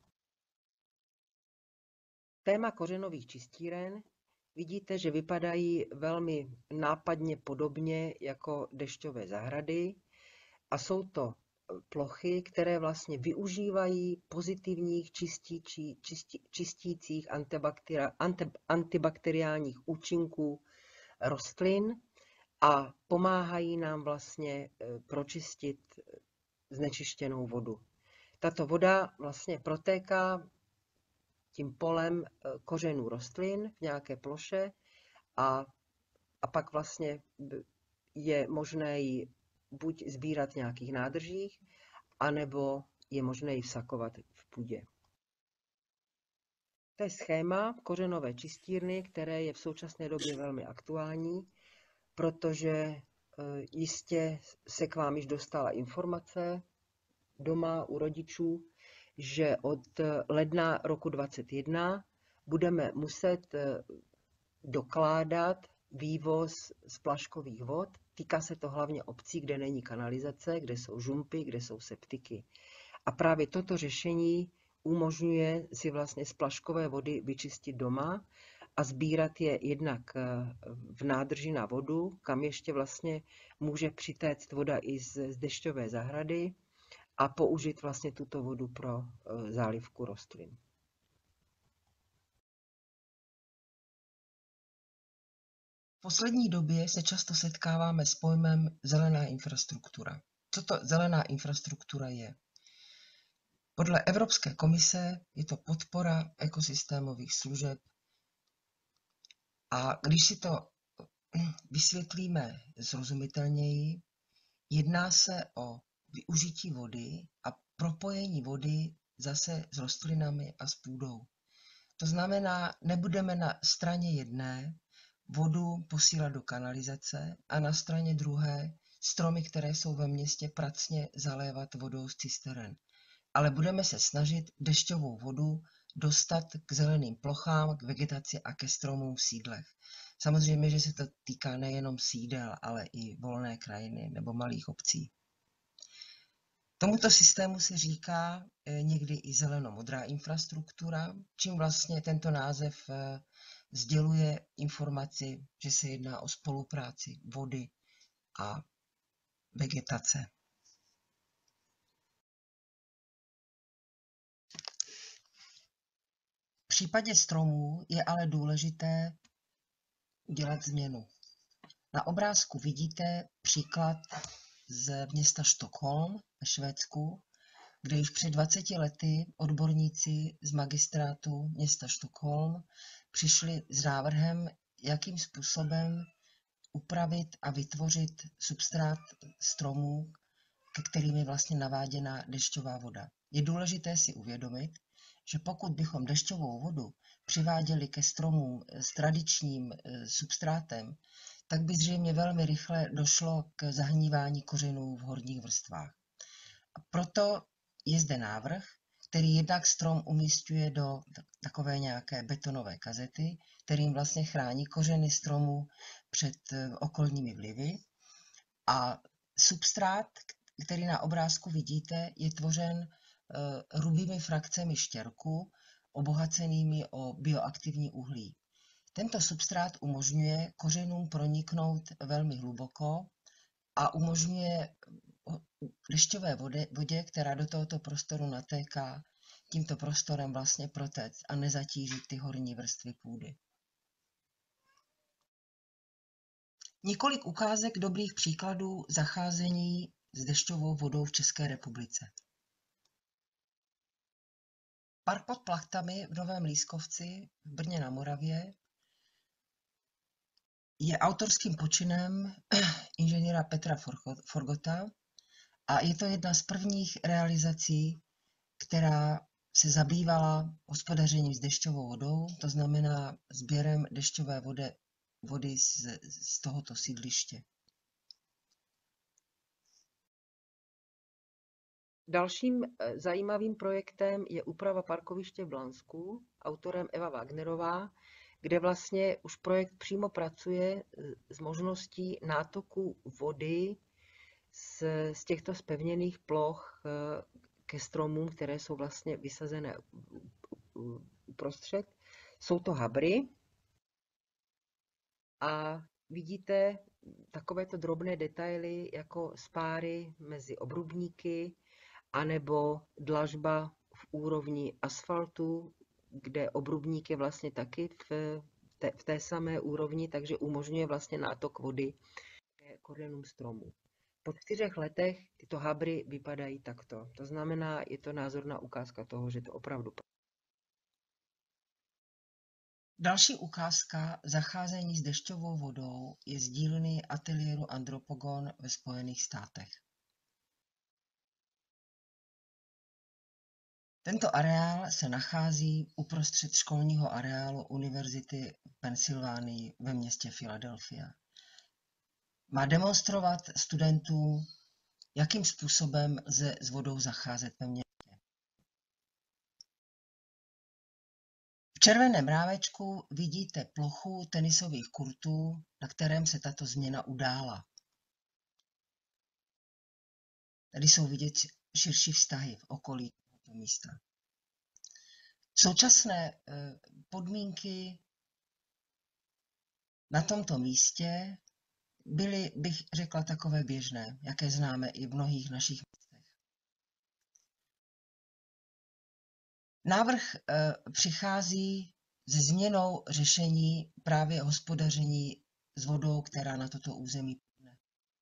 Téma kořenových čistíren vidíte, že vypadají velmi nápadně podobně jako dešťové zahrady a jsou to plochy, které vlastně využívají pozitivních čistící, čistí, čistících antibakteri, anti, antibakteriálních účinků rostlin a pomáhají nám vlastně pročistit znečištěnou vodu. Tato voda vlastně protéká tím polem kořenů rostlin v nějaké ploše a, a pak vlastně je možné ji buď sbírat v nějakých nádržích, anebo je možné ji vsakovat v půdě. To je schéma kořenové čistírny, které je v současné době velmi aktuální, protože jistě se k vám již dostala informace doma u rodičů, že od ledna roku dvacet jedna budeme muset dokládat vývoz splaškových vod. Týká se to hlavně obcí, kde není kanalizace, kde jsou žumpy, kde jsou septiky. A právě toto řešení umožňuje si vlastně splaškové vody vyčistit doma a sbírat je jednak v nádrži na vodu, kam ještě vlastně může přitéct voda i z dešťové zahrady a použít vlastně tuto vodu pro zálivku rostlin. poslední době se často setkáváme s pojmem zelená infrastruktura. Co to zelená infrastruktura je? Podle Evropské komise je to podpora ekosystémových služeb a když si to vysvětlíme srozumitelněji, jedná se o využití vody a propojení vody zase s rostlinami a s půdou. To znamená, nebudeme na straně jedné vodu posílat do kanalizace a na straně druhé stromy, které jsou ve městě, pracně zalévat vodou z cisteren. Ale budeme se snažit dešťovou vodu dostat k zeleným plochám, k vegetaci a ke stromům v sídlech. Samozřejmě, že se to týká nejenom sídel, ale i volné krajiny nebo malých obcí. Tomuto systému se říká někdy i zelenomodrá infrastruktura, čím vlastně tento název sděluje informaci, že se jedná o spolupráci vody a vegetace. V případě stromů je ale důležité udělat změnu. Na obrázku vidíte příklad z města Stockholm ve Švédsku, kde již před dvaceti lety odborníci z magistrátu města Stockholm přišli s návrhem, jakým způsobem upravit a vytvořit substrát stromů, ke kterým je vlastně naváděna dešťová voda. Je důležité si uvědomit, že pokud bychom dešťovou vodu přiváděli ke stromům s tradičním substrátem, tak by zřejmě velmi rychle došlo k zahnívání kořenů v horních vrstvách. A proto je zde návrh, který jednak strom umísťuje do takové nějaké betonové kazety, kterým vlastně chrání kořeny stromu před okolními vlivy. A substrát, který na obrázku vidíte, je tvořen hrubými frakcemi štěrku, obohacenými o bioaktivní uhlí. Tento substrát umožňuje kořenům proniknout velmi hluboko a umožňuje dešťové vodě, vodě, která do tohoto prostoru natéká, tímto prostorem vlastně protéct a nezatížit ty horní vrstvy půdy. Několik ukázek dobrých příkladů zacházení s dešťovou vodou v České republice. Park pod Plachtami v Novém Lískovci v Brně na Moravě je autorským počinem inženýra Petra Forgota a je to jedna z prvních realizací, která se zabývala hospodařením s dešťovou vodou, to znamená sběrem dešťové vody, vody z, z tohoto sídliště. Dalším zajímavým projektem je úprava parkoviště v Blansku, autorem Eva Wagnerová, kde vlastně už projekt přímo pracuje s možností nátoku vody z, z těchto zpevněných ploch ke stromům, které jsou vlastně vysazené uprostřed. Jsou to habry a vidíte takovéto drobné detaily jako spáry mezi obrubníky anebo dlažba v úrovni asfaltu, kde obrubník je vlastně taky v té, v té samé úrovni, takže umožňuje vlastně nátok vody k kořenům stromu. Po čtyřech letech tyto habry vypadají takto. To znamená, je to názorná ukázka toho, že to opravdu. Další ukázka zacházení s dešťovou vodou je z dílny ateliéru Andropogon ve Spojených státech. Tento areál se nachází uprostřed školního areálu Univerzity v Pensylvánii ve městě Philadelphia. Má demonstrovat studentům, jakým způsobem lze s vodou zacházet ve městě. V červeném rámečku vidíte plochu tenisových kurtů, na kterém se tato změna udála. Tady jsou vidět širší vztahy v okolí tohoto místa. Současné podmínky na tomto místě byly, bych řekla, takové běžné, jaké známe i v mnohých našich místech. Návrh přichází se změnou řešení právě hospodaření s vodou, která na toto území plyne.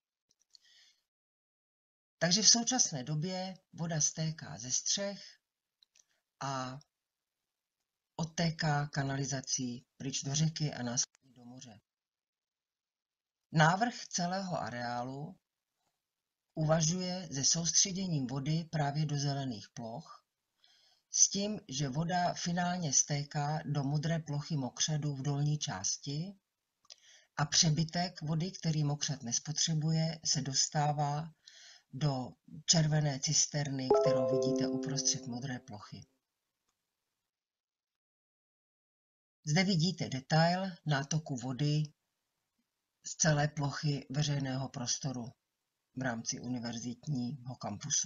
Takže v současné době voda stéká ze střech a odtéká kanalizací pryč do řeky a následně do moře. Návrh celého areálu uvažuje se soustředěním vody právě do zelených ploch, s tím, že voda finálně stéká do modré plochy mokřadu v dolní části a přebytek vody, který mokřad nespotřebuje, se dostává do červené cisterny, kterou vidíte uprostřed modré plochy. Zde vidíte detail nátoku vody z celé plochy veřejného prostoru v rámci univerzitního kampusu.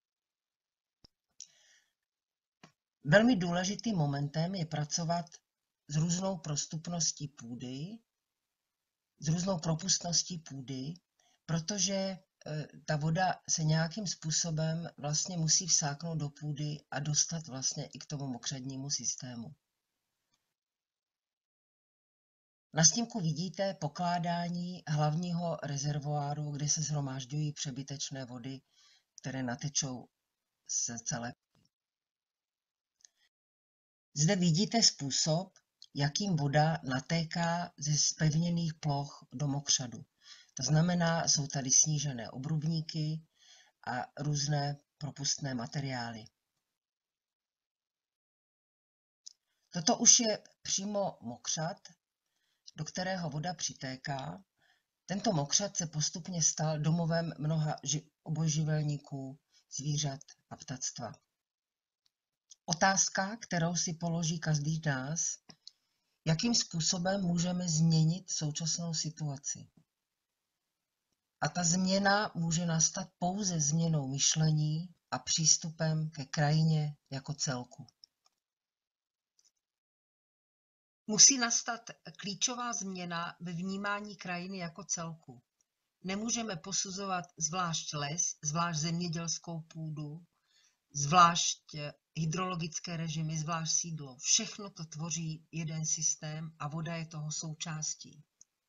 Velmi důležitým momentem je pracovat s různou prostupností půdy, s různou propustností půdy, protože ta voda se nějakým způsobem vlastně musí vsáknout do půdy a dostat vlastně i k tomu mokřadnímu systému. Na snímku vidíte pokládání hlavního rezervoáru, kde se shromážďují přebytečné vody, které natečou z celé půdy. Zde vidíte způsob, jakým voda natéká ze zpevněných ploch do mokřadu. To znamená, jsou tady snížené obrubníky a různé propustné materiály. Toto už je přímo mokřad, do kterého voda přitéká. Tento mokřad se postupně stal domovem mnoha obojživelníků, zvířat a ptactva. Otázka, kterou si položí každý z nás, jakým způsobem můžeme změnit současnou situaci. A ta změna může nastat pouze změnou myšlení a přístupem ke krajině jako celku. Musí nastat klíčová změna ve vnímání krajiny jako celku. Nemůžeme posuzovat zvlášť les, zvlášť zemědělskou půdu, zvlášť hydrologické režimy, zvlášť sídlo. Všechno to tvoří jeden systém a voda je toho součástí.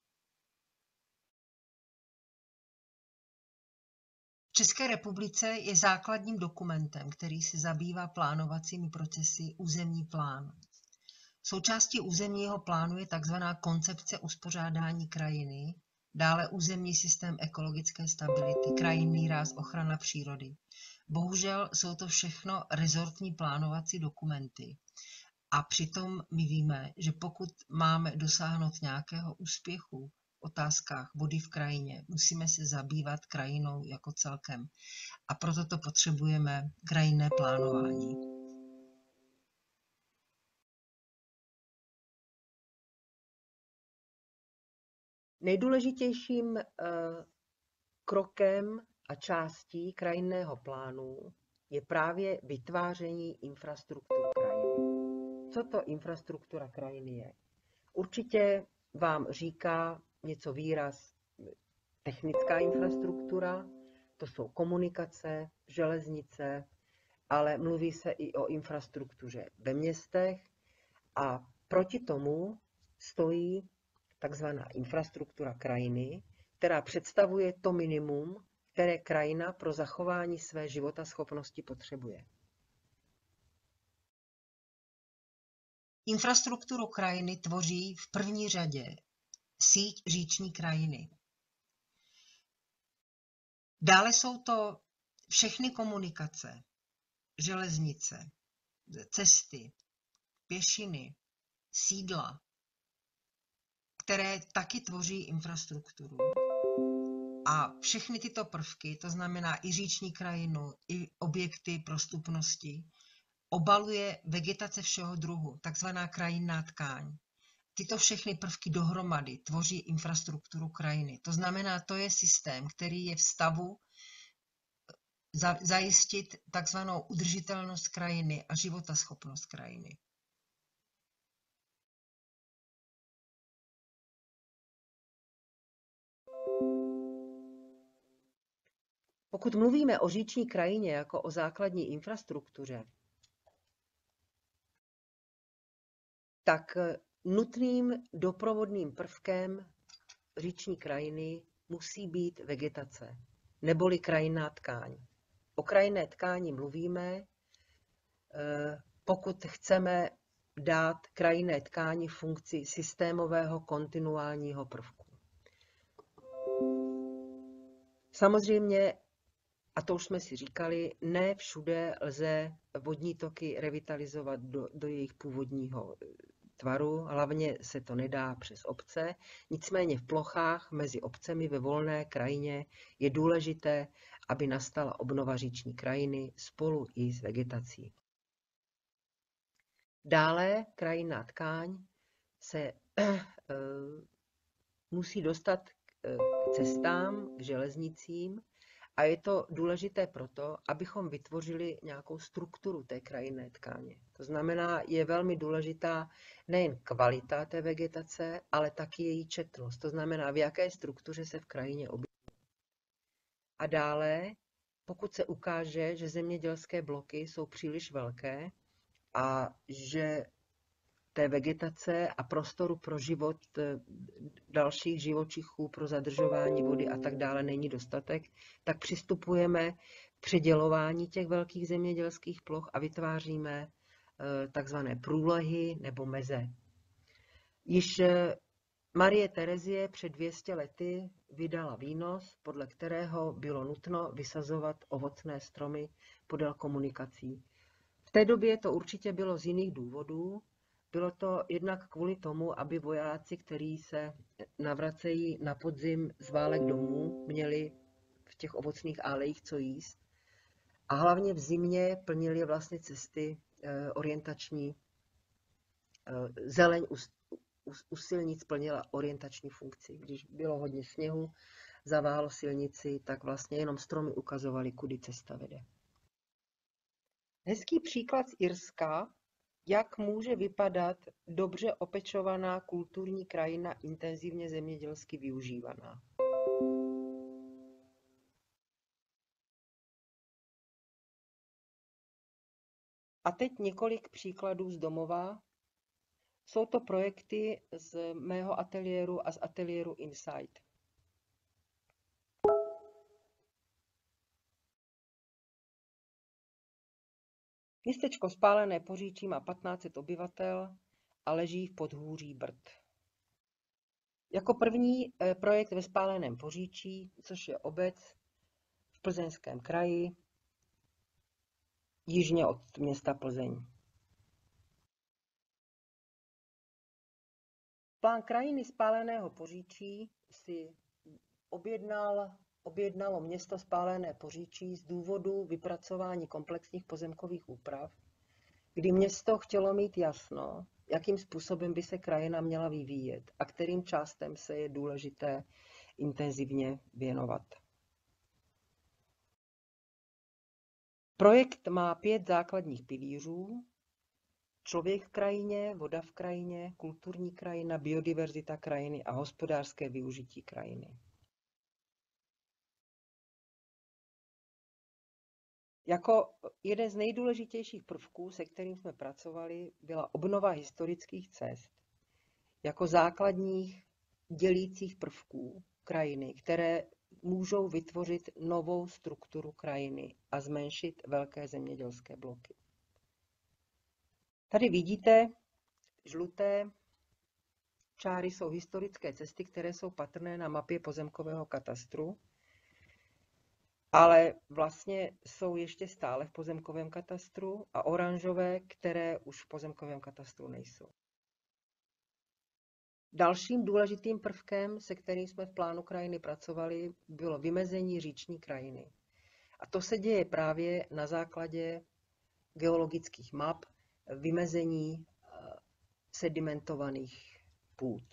V České republice je základním dokumentem, který se zabývá plánovacími procesy, územní plán. Součástí územního plánu je tzv. Koncepce uspořádání krajiny, dále územní systém ekologické stability, krajinný ráz, ochrana přírody. Bohužel jsou to všechno rezortní plánovací dokumenty. A přitom my víme, že pokud máme dosáhnout nějakého úspěchu v otázkách vody v krajině, musíme se zabývat krajinou jako celkem. A proto to potřebujeme krajinné plánování. Nejdůležitějším krokem a částí krajinného plánu je právě vytváření infrastruktur krajiny. Co to infrastruktura krajiny je? Určitě vám říká něco výraz technická infrastruktura, to jsou komunikace, železnice, ale mluví se i o infrastruktuře ve městech a proti tomu stojí takzvaná infrastruktura krajiny, která představuje to minimum, které krajina pro zachování své životaschopnosti potřebuje. Infrastrukturu krajiny tvoří v první řadě síť říční krajiny. Dále jsou to všechny komunikace, železnice, cesty, pěšiny, sídla, které taky tvoří infrastrukturu. A všechny tyto prvky, to znamená i říční krajinu, i objekty prostupnosti, obaluje vegetace všeho druhu, takzvaná krajinná tkáň. Tyto všechny prvky dohromady tvoří infrastrukturu krajiny. To znamená, to je systém, který je v stavu zajistit takzvanou udržitelnost krajiny a životaschopnost krajiny. Pokud mluvíme o říční krajině jako o základní infrastruktuře, tak nutným doprovodným prvkem říční krajiny musí být vegetace, neboli krajinná tkáň. O krajinné tkáni mluvíme, pokud chceme dát krajinné tkáni funkci systémového kontinuálního prvku. Samozřejmě, a to už jsme si říkali, ne všude lze vodní toky revitalizovat do, do jejich původního tvaru, hlavně se to nedá přes obce, nicméně v plochách mezi obcemi ve volné krajině je důležité, aby nastala obnova říční krajiny spolu i s vegetací. Dále krajinná tkáň se uh, musí dostat k cestám, k železnicím a je to důležité proto, abychom vytvořili nějakou strukturu té krajinné tkáně. To znamená, je velmi důležitá nejen kvalita té vegetace, ale taky její četnost. To znamená, v jaké struktuře se v krajině objeví. A dále, pokud se ukáže, že zemědělské bloky jsou příliš velké a že té vegetace a prostoru pro život dalších živočichů, pro zadržování vody a tak dále není dostatek, tak přistupujeme k předělování těch velkých zemědělských ploch a vytváříme takzvané průlehy nebo meze. Již Marie Terezie před dvěma sty lety vydala výnos, podle kterého bylo nutno vysazovat ovocné stromy podél komunikací. V té době to určitě bylo z jiných důvodů. Bylo to jednak kvůli tomu, aby vojáci, kteří se navracejí na podzim z válek domů, měli v těch ovocných álejích co jíst. A hlavně v zimě plnili vlastně cesty orientační. Zeleň u silnic plnila orientační funkci. Když bylo hodně sněhu, zaválo silnici, tak vlastně jenom stromy ukazovaly, kudy cesta vede. Hezký příklad z Irska, jak může vypadat dobře opečovaná kulturní krajina intenzivně zemědělsky využívaná. A teď několik příkladů z domova. Jsou to projekty z mého ateliéru a z ateliéru Insight. Městečko Spálené Poříčí má patnáct set obyvatel a leží v podhůří Brd. Jako první projekt ve Spáleném Poříčí, což je obec v Plzeňském kraji, jižně od města Plzeň. Plán krajiny Spáleného Poříčí si objednal, objednalo město Spálené Poříčí z důvodu vypracování komplexních pozemkových úprav, kdy město chtělo mít jasno, jakým způsobem by se krajina měla vyvíjet a kterým částem se je důležité intenzivně věnovat. Projekt má pět základních pilířů. Člověk v krajině, voda v krajině, kulturní krajina, biodiverzita krajiny a hospodářské využití krajiny. Jako jeden z nejdůležitějších prvků, se kterým jsme pracovali, byla obnova historických cest jako základních dělících prvků krajiny, které můžou vytvořit novou strukturu krajiny a zmenšit velké zemědělské bloky. Tady vidíte, žluté čáry jsou historické cesty, které jsou patrné na mapě pozemkového katastru, ale vlastně jsou ještě stále v pozemkovém katastru, a oranžové, které už v pozemkovém katastru nejsou. Dalším důležitým prvkem, se kterým jsme v plánu krajiny pracovali, bylo vymezení říční krajiny. A to se děje právě na základě geologických map, vymezení sedimentovaných půd.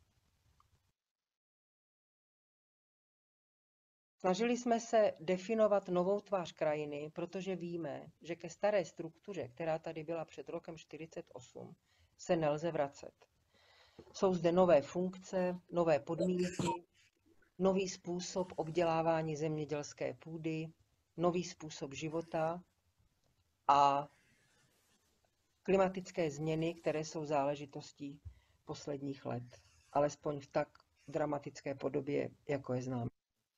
Snažili jsme se definovat novou tvář krajiny, protože víme, že ke staré struktuře, která tady byla před rokem čtyřicet osm, se nelze vracet. Jsou zde nové funkce, nové podmínky, nový způsob obdělávání zemědělské půdy, nový způsob života a klimatické změny, které jsou záležitostí posledních let. Alespoň v tak dramatické podobě, jako je známe.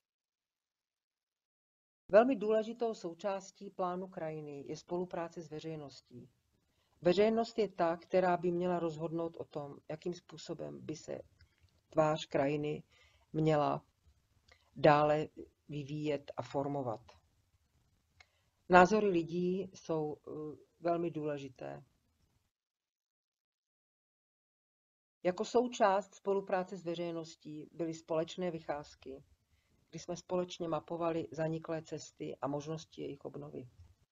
Velmi důležitou součástí plánu krajiny je spolupráce s veřejností. Veřejnost je ta, která by měla rozhodnout o tom, jakým způsobem by se tvář krajiny měla dále vyvíjet a formovat. Názory lidí jsou velmi důležité. Jako součást spolupráce s veřejností byly společné vycházky, kdy jsme společně mapovali zaniklé cesty a možnosti jejich obnovy.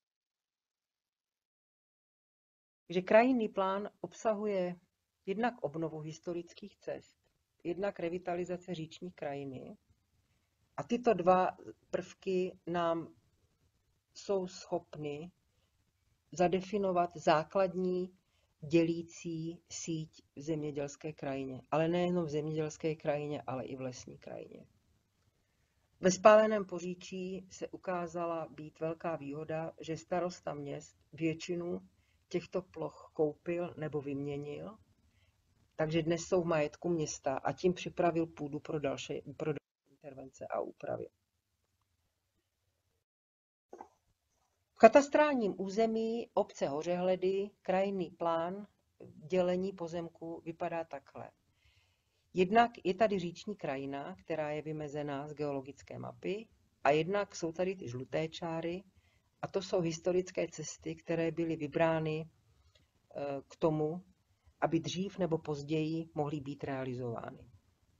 Takže krajinný plán obsahuje jednak obnovu historických cest, jednak revitalizace říční krajiny. A tyto dva prvky nám jsou schopny zadefinovat základní dělící síť v zemědělské krajině. Ale nejenom v zemědělské krajině, ale i v lesní krajině. Ve Spáleném Poříčí se ukázala být velká výhoda, že starosta měst většinu těchto ploch koupil nebo vyměnil, takže dnes jsou v majetku města a tím připravil půdu pro další, pro další intervence a úpravy. V katastrálním území obce Hořehledy krajinný plán dělení pozemku vypadá takhle. Jednak je tady říční krajina, která je vymezená z geologické mapy, a jednak jsou tady ty žluté čáry, a to jsou historické cesty, které byly vybrány k tomu, aby dřív nebo později mohly být realizovány.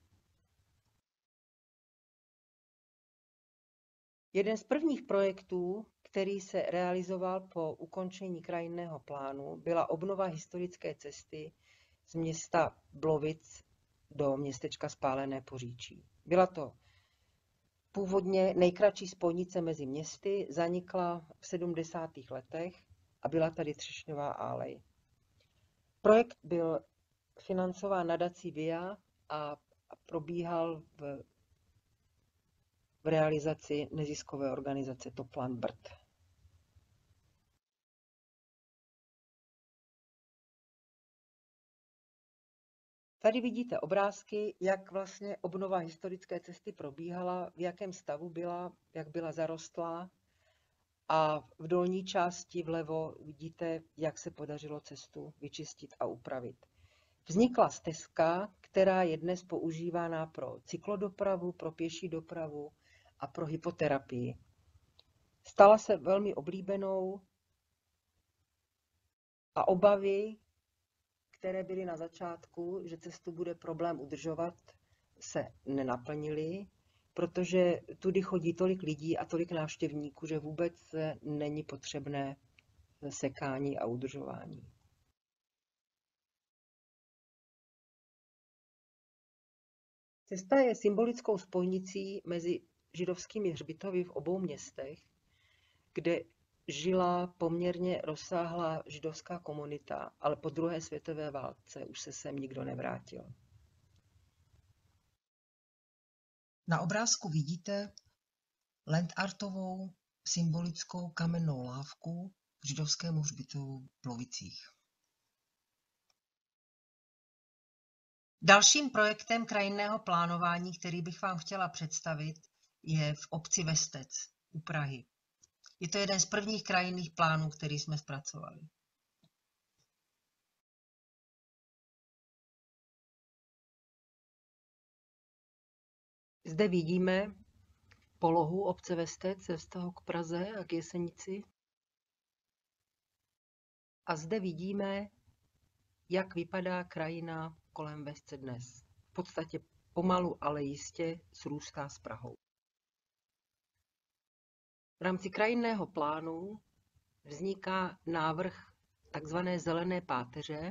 Jeden z prvních projektů, který se realizoval po ukončení krajinného plánu, byla obnova historické cesty z města Blovic do městečka Spálené Poříčí. Byla to původně nejkratší spojnice mezi městy, zanikla v sedmdesátých letech a byla tady třešňová álej. Projekt byl financován nadací V I A a probíhal v, v realizaci neziskové organizace Toplan Brd. Tady vidíte obrázky, jak vlastně obnova historické cesty probíhala, v jakém stavu byla, jak byla zarostlá. A v dolní části vlevo vidíte, jak se podařilo cestu vyčistit a upravit. Vznikla stezka, která je dnes používána pro cyklodopravu, pro pěší dopravu a pro hypoterapii. Stala se velmi oblíbenou a obavy, které byly na začátku, že cestu bude problém udržovat, se nenaplnily, protože tudy chodí tolik lidí a tolik návštěvníků, že vůbec není potřebné sekání a udržování. Cesta je symbolickou spojnicí mezi židovskými hřbitovy v obou městech, kde žila poměrně rozsáhlá židovská komunita, ale po druhé světové válce už se sem nikdo nevrátil. Na obrázku vidíte landartovou symbolickou kamennou lávku k židovskému hřbitovu v Plovicích. Dalším projektem krajinného plánování, který bych vám chtěla představit, je v obci Vestec u Prahy. Je to jeden z prvních krajinných plánů, který jsme zpracovali. Zde vidíme polohu obce Vestec ve vztahu k Praze a k Jesenici. A zde vidíme, jak vypadá krajina kolem Vestce dnes. V podstatě pomalu, ale jistě srůstá s Prahou. V rámci krajinného plánu vzniká návrh takzvané zelené páteře,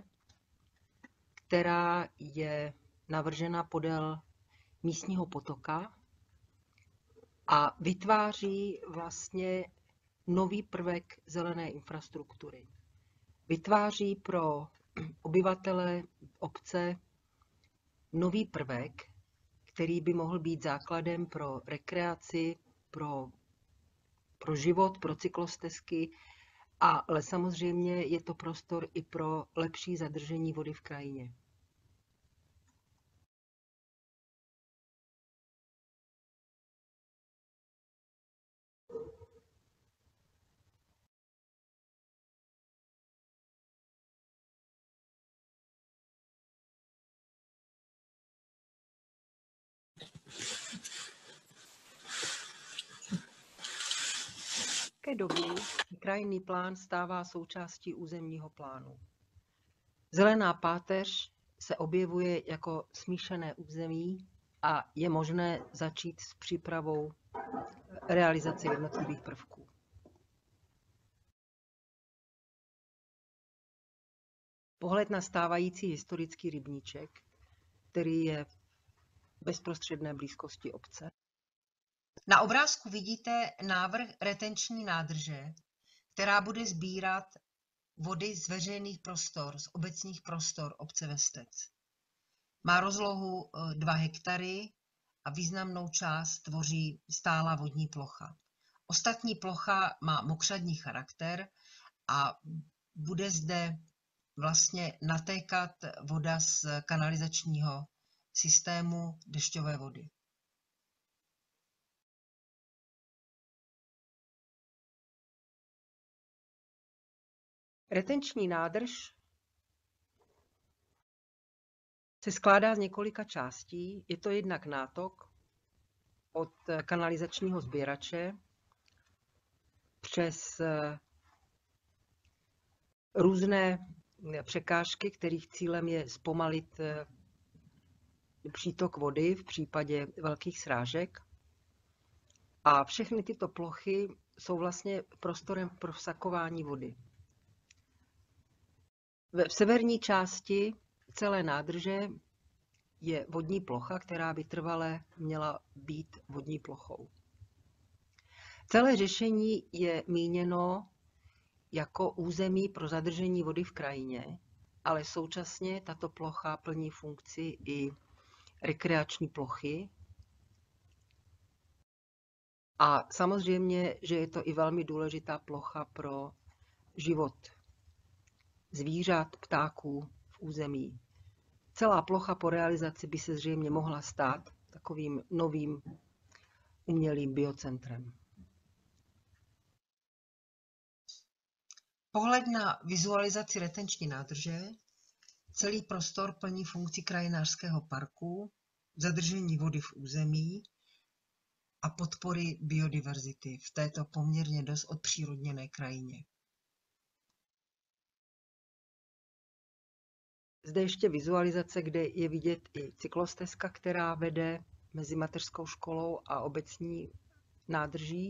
která je navržena podél místního potoka a vytváří vlastně nový prvek zelené infrastruktury. Vytváří pro obyvatele obce nový prvek, který by mohl být základem pro rekreaci, pro, pro život, pro cyklostezky, ale samozřejmě je to prostor i pro lepší zadržení vody v krajině. nějaké doby krajinný plán stává součástí územního plánu. Zelená páteř se objevuje jako smíšené území a je možné začít s přípravou realizace jednotlivých prvků. Pohled na stávající historický rybníček, který je v bezprostředné blízkosti obce. Na obrázku vidíte návrh retenční nádrže, která bude sbírat vody z veřejných prostor, z obecních prostor obce Vestec. Má rozlohu dva hektary a významnou část tvoří stálá vodní plocha. Ostatní plocha má mokřadní charakter a bude zde vlastně natékat voda z kanalizačního systému dešťové vody. Retenční nádrž se skládá z několika částí. Je to jednak nátok od kanalizačního sběrače přes různé překážky, kterých cílem je zpomalit přítok vody v případě velkých srážek. A všechny tyto plochy jsou vlastně prostorem pro vsakování vody. V severní části celé nádrže je vodní plocha, která by trvale měla být vodní plochou. Celé řešení je míněno jako území pro zadržení vody v krajině, ale současně tato plocha plní funkci i rekreační plochy. A samozřejmě, že je to i velmi důležitá plocha pro život zvířat, ptáků v území. Celá plocha po realizaci by se zřejmě mohla stát takovým novým umělým biocentrem. Pohled na vizualizaci retenční nádrže. Celý prostor plní funkci krajinářského parku, zadržení vody v území a podpory biodiverzity v této poměrně dost odpřírodněné krajině. Zde ještě vizualizace, kde je vidět i cyklostezka, která vede mezi mateřskou školou a obecní nádrží.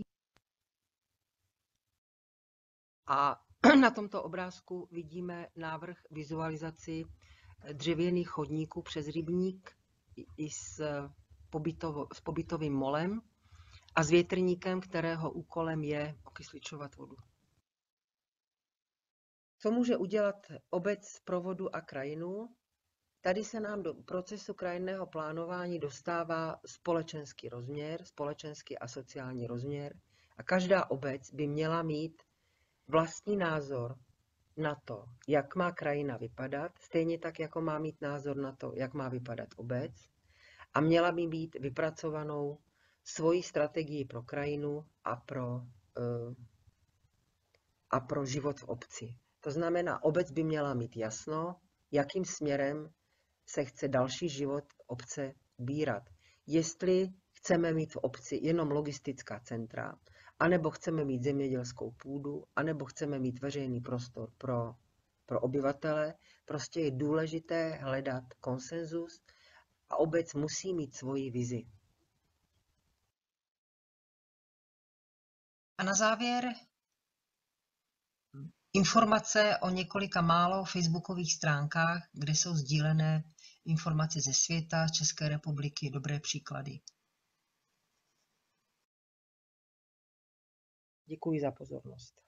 A na tomto obrázku vidíme návrh vizualizaci dřevěných chodníků přes rybník i s, pobytovo, s pobytovým molem a s větrníkem, kterého úkolem je okysličovat vodu. Co může udělat obec pro vodu a krajinu? Tady se nám do procesu krajinného plánování dostává společenský rozměr, společenský a sociální rozměr a každá obec by měla mít vlastní názor na to, jak má krajina vypadat, stejně tak, jako má mít názor na to, jak má vypadat obec a měla by být vypracovanou svoji strategii pro krajinu a pro, a pro život v obci. To znamená, obec by měla mít jasno, jakým směrem se chce další život obce ubírat. Jestli chceme mít v obci jenom logistická centra, anebo chceme mít zemědělskou půdu, anebo chceme mít veřejný prostor pro, pro obyvatele, prostě je důležité hledat konsenzus a obec musí mít svoji vizi. A na závěr informace o několika málo facebookových stránkách, kde jsou sdílené informace ze světa, z České republiky, dobré příklady. Děkuji za pozornost.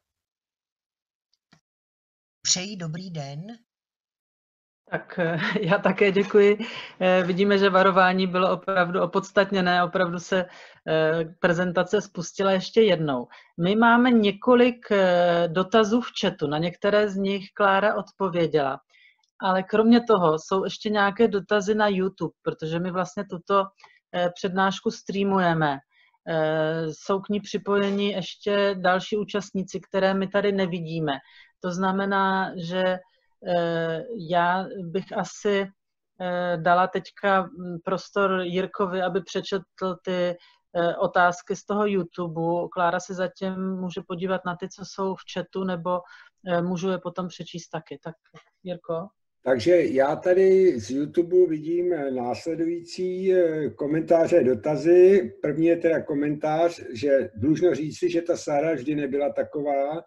Přeji dobrý den. Tak já také děkuji. Vidíme, že varování bylo opravdu opodstatněné, opravdu se prezentace spustila ještě jednou. My máme několik dotazů v chatu, na některé z nich Klára odpověděla, ale kromě toho jsou ještě nějaké dotazy na YouTube, protože my vlastně tuto přednášku streamujeme. Jsou k ní připojeni ještě další účastníci, které my tady nevidíme. To znamená, že já bych asi dala teďka prostor Jirkovi, aby přečetl ty otázky z toho YouTube. Klára se zatím může podívat na ty, co jsou v chatu, nebo můžu je potom přečíst taky. Tak Jirko? Takže já tady z YouTube vidím následující komentáře, dotazy. První je teda komentář, že dlužno říci, že ta Sára vždy nebyla taková.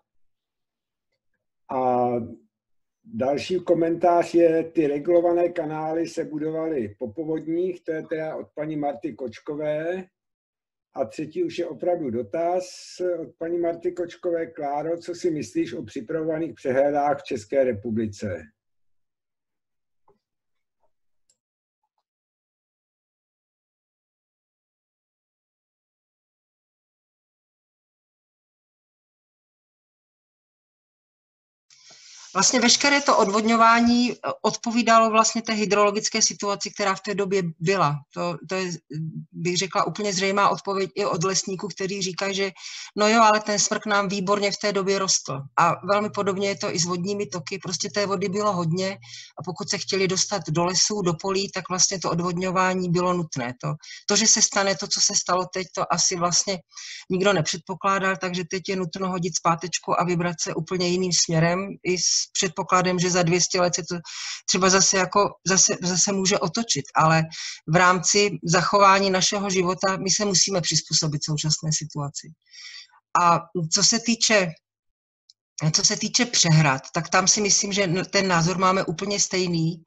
A další komentář je, ty regulované kanály se budovaly po povodních, to je teda od paní Marty Kočkové. A třetí už je opravdu dotaz od paní Marty Kočkové. Kláro, co si myslíš o připravovaných přehradách v České republice? Vlastně veškeré to odvodňování odpovídalo vlastně té hydrologické situaci, která v té době byla. To, to je, bych řekla, úplně zřejmá odpověď i od lesníků, kteří říkají, že no jo, ale ten smrk nám výborně v té době rostl. A velmi podobně je to i s vodními toky. Prostě té vody bylo hodně a pokud se chtěli dostat do lesů, do polí, tak vlastně to odvodňování bylo nutné. To, to, že se stane to, co se stalo teď, to asi vlastně nikdo nepředpokládal, takže teď je nutno hodit zpátečku a vybrat se úplně jiným směrem i s předpokladem, že za dvě stě let se to třeba zase, jako, zase, zase může otočit, ale v rámci zachování našeho života my se musíme přizpůsobit současné situaci. A co se týče, co se týče přehrad, tak tam si myslím, že ten názor máme úplně stejný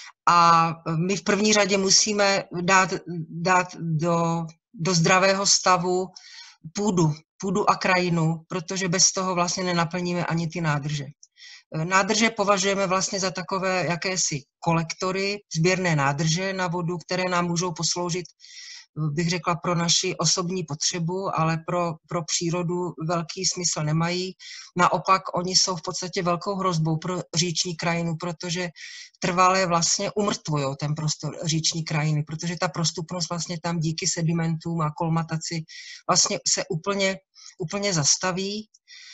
a my v první řadě musíme dát, dát do, do zdravého stavu půdu, půdu a krajinu, protože bez toho vlastně nenaplníme ani ty nádrže. Nádrže považujeme vlastně za takové jakési kolektory, sběrné nádrže na vodu, které nám můžou posloužit, bych řekla, pro naši osobní potřebu, ale pro, pro přírodu velký smysl nemají. Naopak oni jsou v podstatě velkou hrozbou pro říční krajinu, protože trvale vlastně umrtvují ten prostor říční krajiny, protože ta prostupnost vlastně tam díky sedimentům a kolmataci vlastně se úplně, úplně zastaví.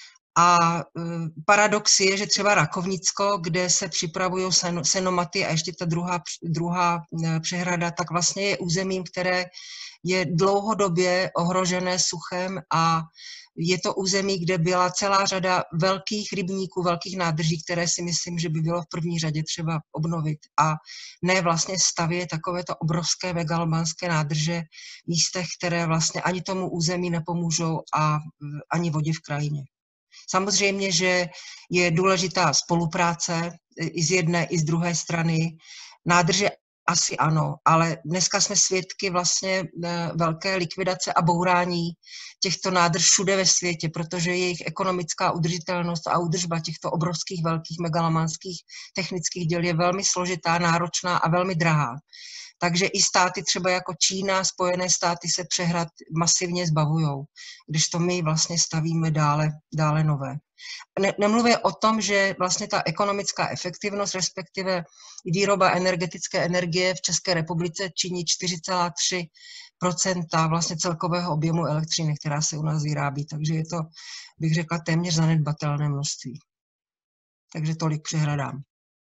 A paradox je, že třeba Rakovnicko, kde se připravují senomaty a ještě ta druhá, druhá přehrada, tak vlastně je územím, které je dlouhodobě ohrožené suchem a je to území, kde byla celá řada velkých rybníků, velkých nádrží, které si myslím, že by bylo v první řadě třeba obnovit a ne vlastně stavět takovéto obrovské megalomanské nádrže v místech, které vlastně ani tomu území nepomůžou a ani vodě v krajině. Samozřejmě, že je důležitá spolupráce i z jedné, i z druhé strany. Nádrže asi ano, ale dneska jsme svědky vlastně velké likvidace a bourání těchto nádrž všude ve světě, protože jejich ekonomická udržitelnost a údržba těchto obrovských, velkých, megalomanských technických děl je velmi složitá, náročná a velmi drahá. Takže i státy třeba jako Čína, Spojené státy se přehrad masivně zbavujou, když to my vlastně stavíme dále, dále nové. Ne, nemluvě o tom, že vlastně ta ekonomická efektivnost, respektive výroba energetické energie v České republice činí čtyři celá tři procenta vlastně celkového objemu elektřiny, která se u nás vyrábí. Takže je to, bych řekla, téměř zanedbatelné množství. Takže tolik přehradám.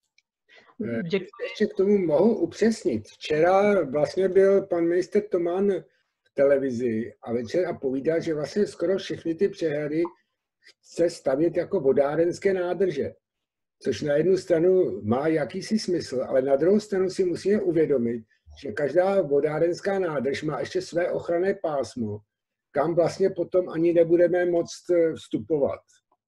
Ještě k tomu mohu upřesnit. Včera vlastně byl pan ministr Toman v televizi a večer a povídal, že vlastně skoro všechny ty přehrady chce stavět jako vodárenské nádrže. Což na jednu stranu má jakýsi smysl, ale na druhou stranu si musíme uvědomit, že každá vodárenská nádrž má ještě své ochranné pásmo, kam vlastně potom ani nebudeme moct vstupovat.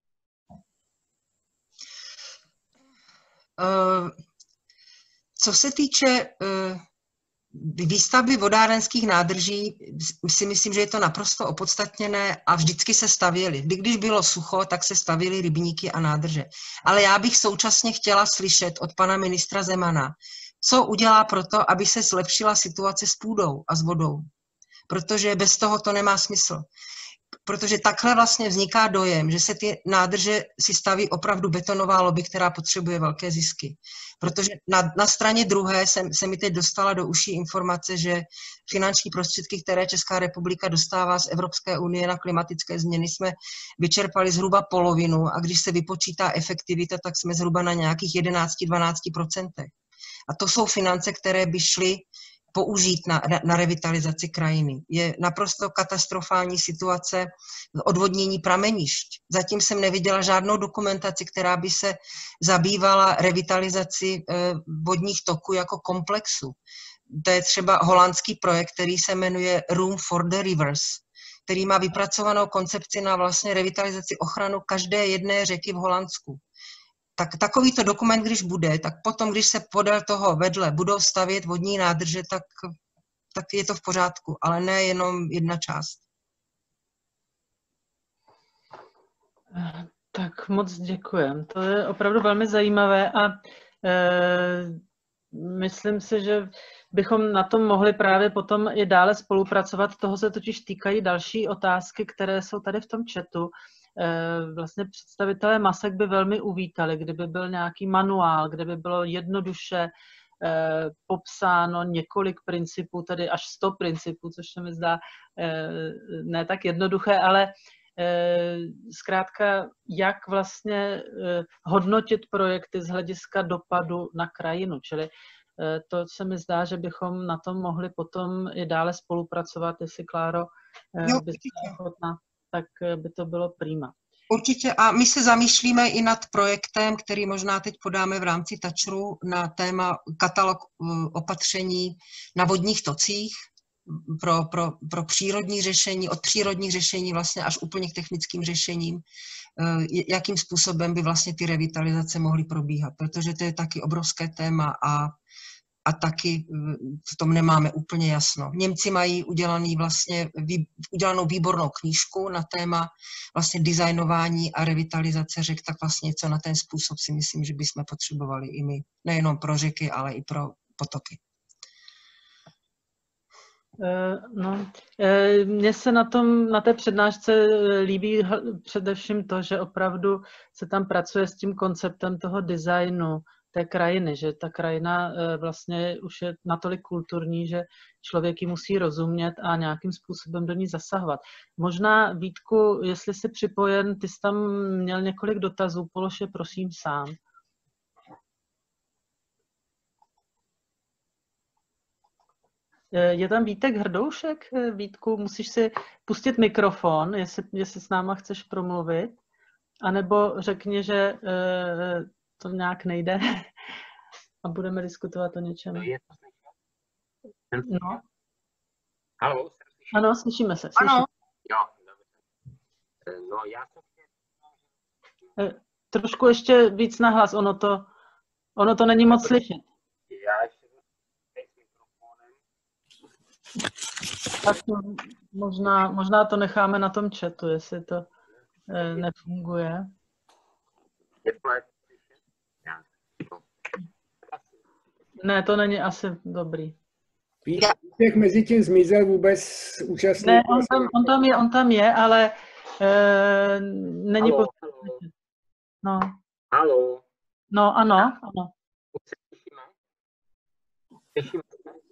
Uh... Co se týče výstavby vodárenských nádrží, si myslím, že je to naprosto opodstatněné a vždycky se stavěly. Vždy, když bylo sucho, tak se stavěly rybníky a nádrže. Ale já bych současně chtěla slyšet od pana ministra Zemana, co udělá proto, aby se zlepšila situace s půdou a s vodou. Protože bez toho to nemá smysl. Protože takhle vlastně vzniká dojem, že se ty nádrže si staví opravdu betonová lobby, která potřebuje velké zisky. Protože na, na straně druhé se, se mi teď dostala do uší informace, že finanční prostředky, které Česká republika dostává z Evropské unie na klimatické změny, jsme vyčerpali zhruba polovinu a když se vypočítá efektivita, tak jsme zhruba na nějakých jedenáct až dvanáct procent. A to jsou finance, které by šly použít na, na revitalizaci krajiny. Je naprosto katastrofální situace odvodnění pramenišť. Zatím jsem neviděla žádnou dokumentaci, která by se zabývala revitalizací vodních toků jako komplexu. To je třeba holandský projekt, který se jmenuje Room for the Rivers, který má vypracovanou koncepci na vlastně revitalizaci, ochranu každé jedné řeky v Holandsku. Tak takovýto dokument, když bude, tak potom, když se podél toho vedle budou stavět vodní nádrže, tak, tak je to v pořádku, ale ne jenom jedna část. Tak moc děkujem. To je opravdu velmi zajímavé a e, myslím si, že bychom na tom mohli právě potom i dále spolupracovat. Toho se totiž týkají další otázky, které jsou tady v tom chatu. Vlastně představitelé masek by velmi uvítali, kdyby byl nějaký manuál, kde by bylo jednoduše popsáno několik principů, tedy až sto principů, což se mi zdá ne tak jednoduché, ale zkrátka, jak vlastně hodnotit projekty z hlediska dopadu na krajinu. Čili to se mi zdá, že bychom na tom mohli potom i dále spolupracovat, jestli Kláro by se ochotná, tak by to bylo prima. Určitě a my se zamýšlíme i nad projektem, který možná teď podáme v rámci Tačru na téma katalog opatření na vodních tocích pro, pro, pro přírodní řešení, od přírodních řešení vlastně až úplně k technickým řešením, jakým způsobem by vlastně ty revitalizace mohly probíhat, protože to je taky obrovské téma a a taky v tom nemáme úplně jasno. Němci mají udělaný vlastně, udělanou výbornou knížku na téma vlastně designování a revitalizace řek, tak vlastně něco na ten způsob si myslím, že bychom potřebovali i my. Nejenom pro řeky, ale i pro potoky. No, mně se na tom, na té přednášce líbí především to, že opravdu se tam pracuje s tím konceptem toho designu té krajiny, že ta krajina vlastně už je natolik kulturní, že člověk ji musí rozumět a nějakým způsobem do ní zasahovat. Možná, Vítku, jestli jsi připojen, ty jsi tam měl několik dotazů, polož je prosím sám. Je tam Vítek Hrdoušek, Vítku, musíš si pustit mikrofon, jestli, jestli s náma chceš promluvit, anebo řekni, že to nějak nejde a budeme diskutovat o něčem. No. Haló? Ano, slyšíme se. Slyšíme. Ano. Jo, no já jsem chtěl... Trošku ještě víc nahlas, ono to, ono to není moc slyšet. Já ještě s mikrofonem. Tak to, možná, možná to necháme na tom chatu, jestli to eh, nefunguje. Ne, to není asi dobrý. Vítek mezi tím zmizel vůbec účastník? Ne, on tam, on tam je, on tam je, ale e, není halo, po... halo. No. Halo. No, ano, ano. Slyšíme? Slyšíme?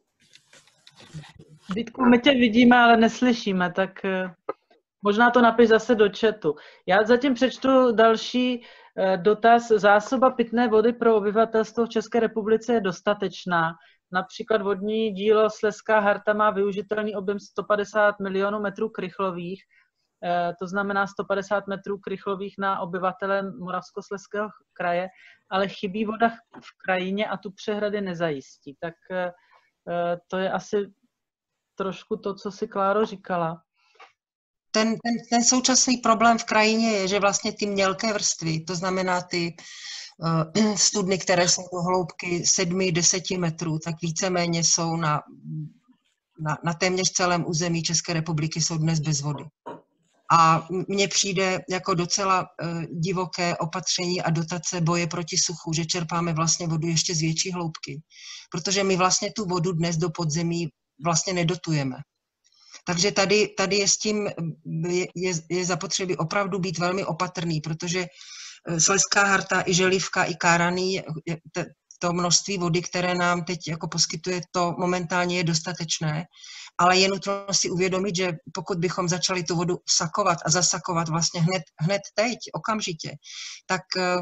Vítku, my tě vidíme, ale neslyšíme, tak e, možná to napiš zase do chatu. Já zatím přečtu další dotaz. Zásoba pitné vody pro obyvatelstvo v České republice je dostatečná. Například vodní dílo Slezská Harta má využitelný objem sto padesát milionů metrů krychlových, to znamená sto padesát metrů krychlových na obyvatele Moravskoslezského kraje, ale chybí voda v krajině a tu přehrady nezajistí. Tak to je asi trošku to, co si Kláro říkala. Ten, ten, ten současný problém v krajině je, že vlastně ty mělké vrstvy, to znamená ty uh, studny, které jsou do hloubky sedmi deseti metrů, tak víceméně jsou na, na, na téměř celém území České republiky jsou dnes bez vody. A mně přijde jako docela uh, divoké opatření a dotace boje proti suchu, že čerpáme vlastně vodu ještě z větší hloubky, protože my vlastně tu vodu dnes do podzemí vlastně nedotujeme. Takže tady, tady je s tím je, je, je zapotřebí opravdu být velmi opatrný, protože Slezská Harta, i Želivka, i Káraný, to množství vody, které nám teď jako poskytuje, to momentálně je dostatečné, ale je nutno si uvědomit, že pokud bychom začali tu vodu sakovat a zasakovat vlastně hned, hned teď, okamžitě, tak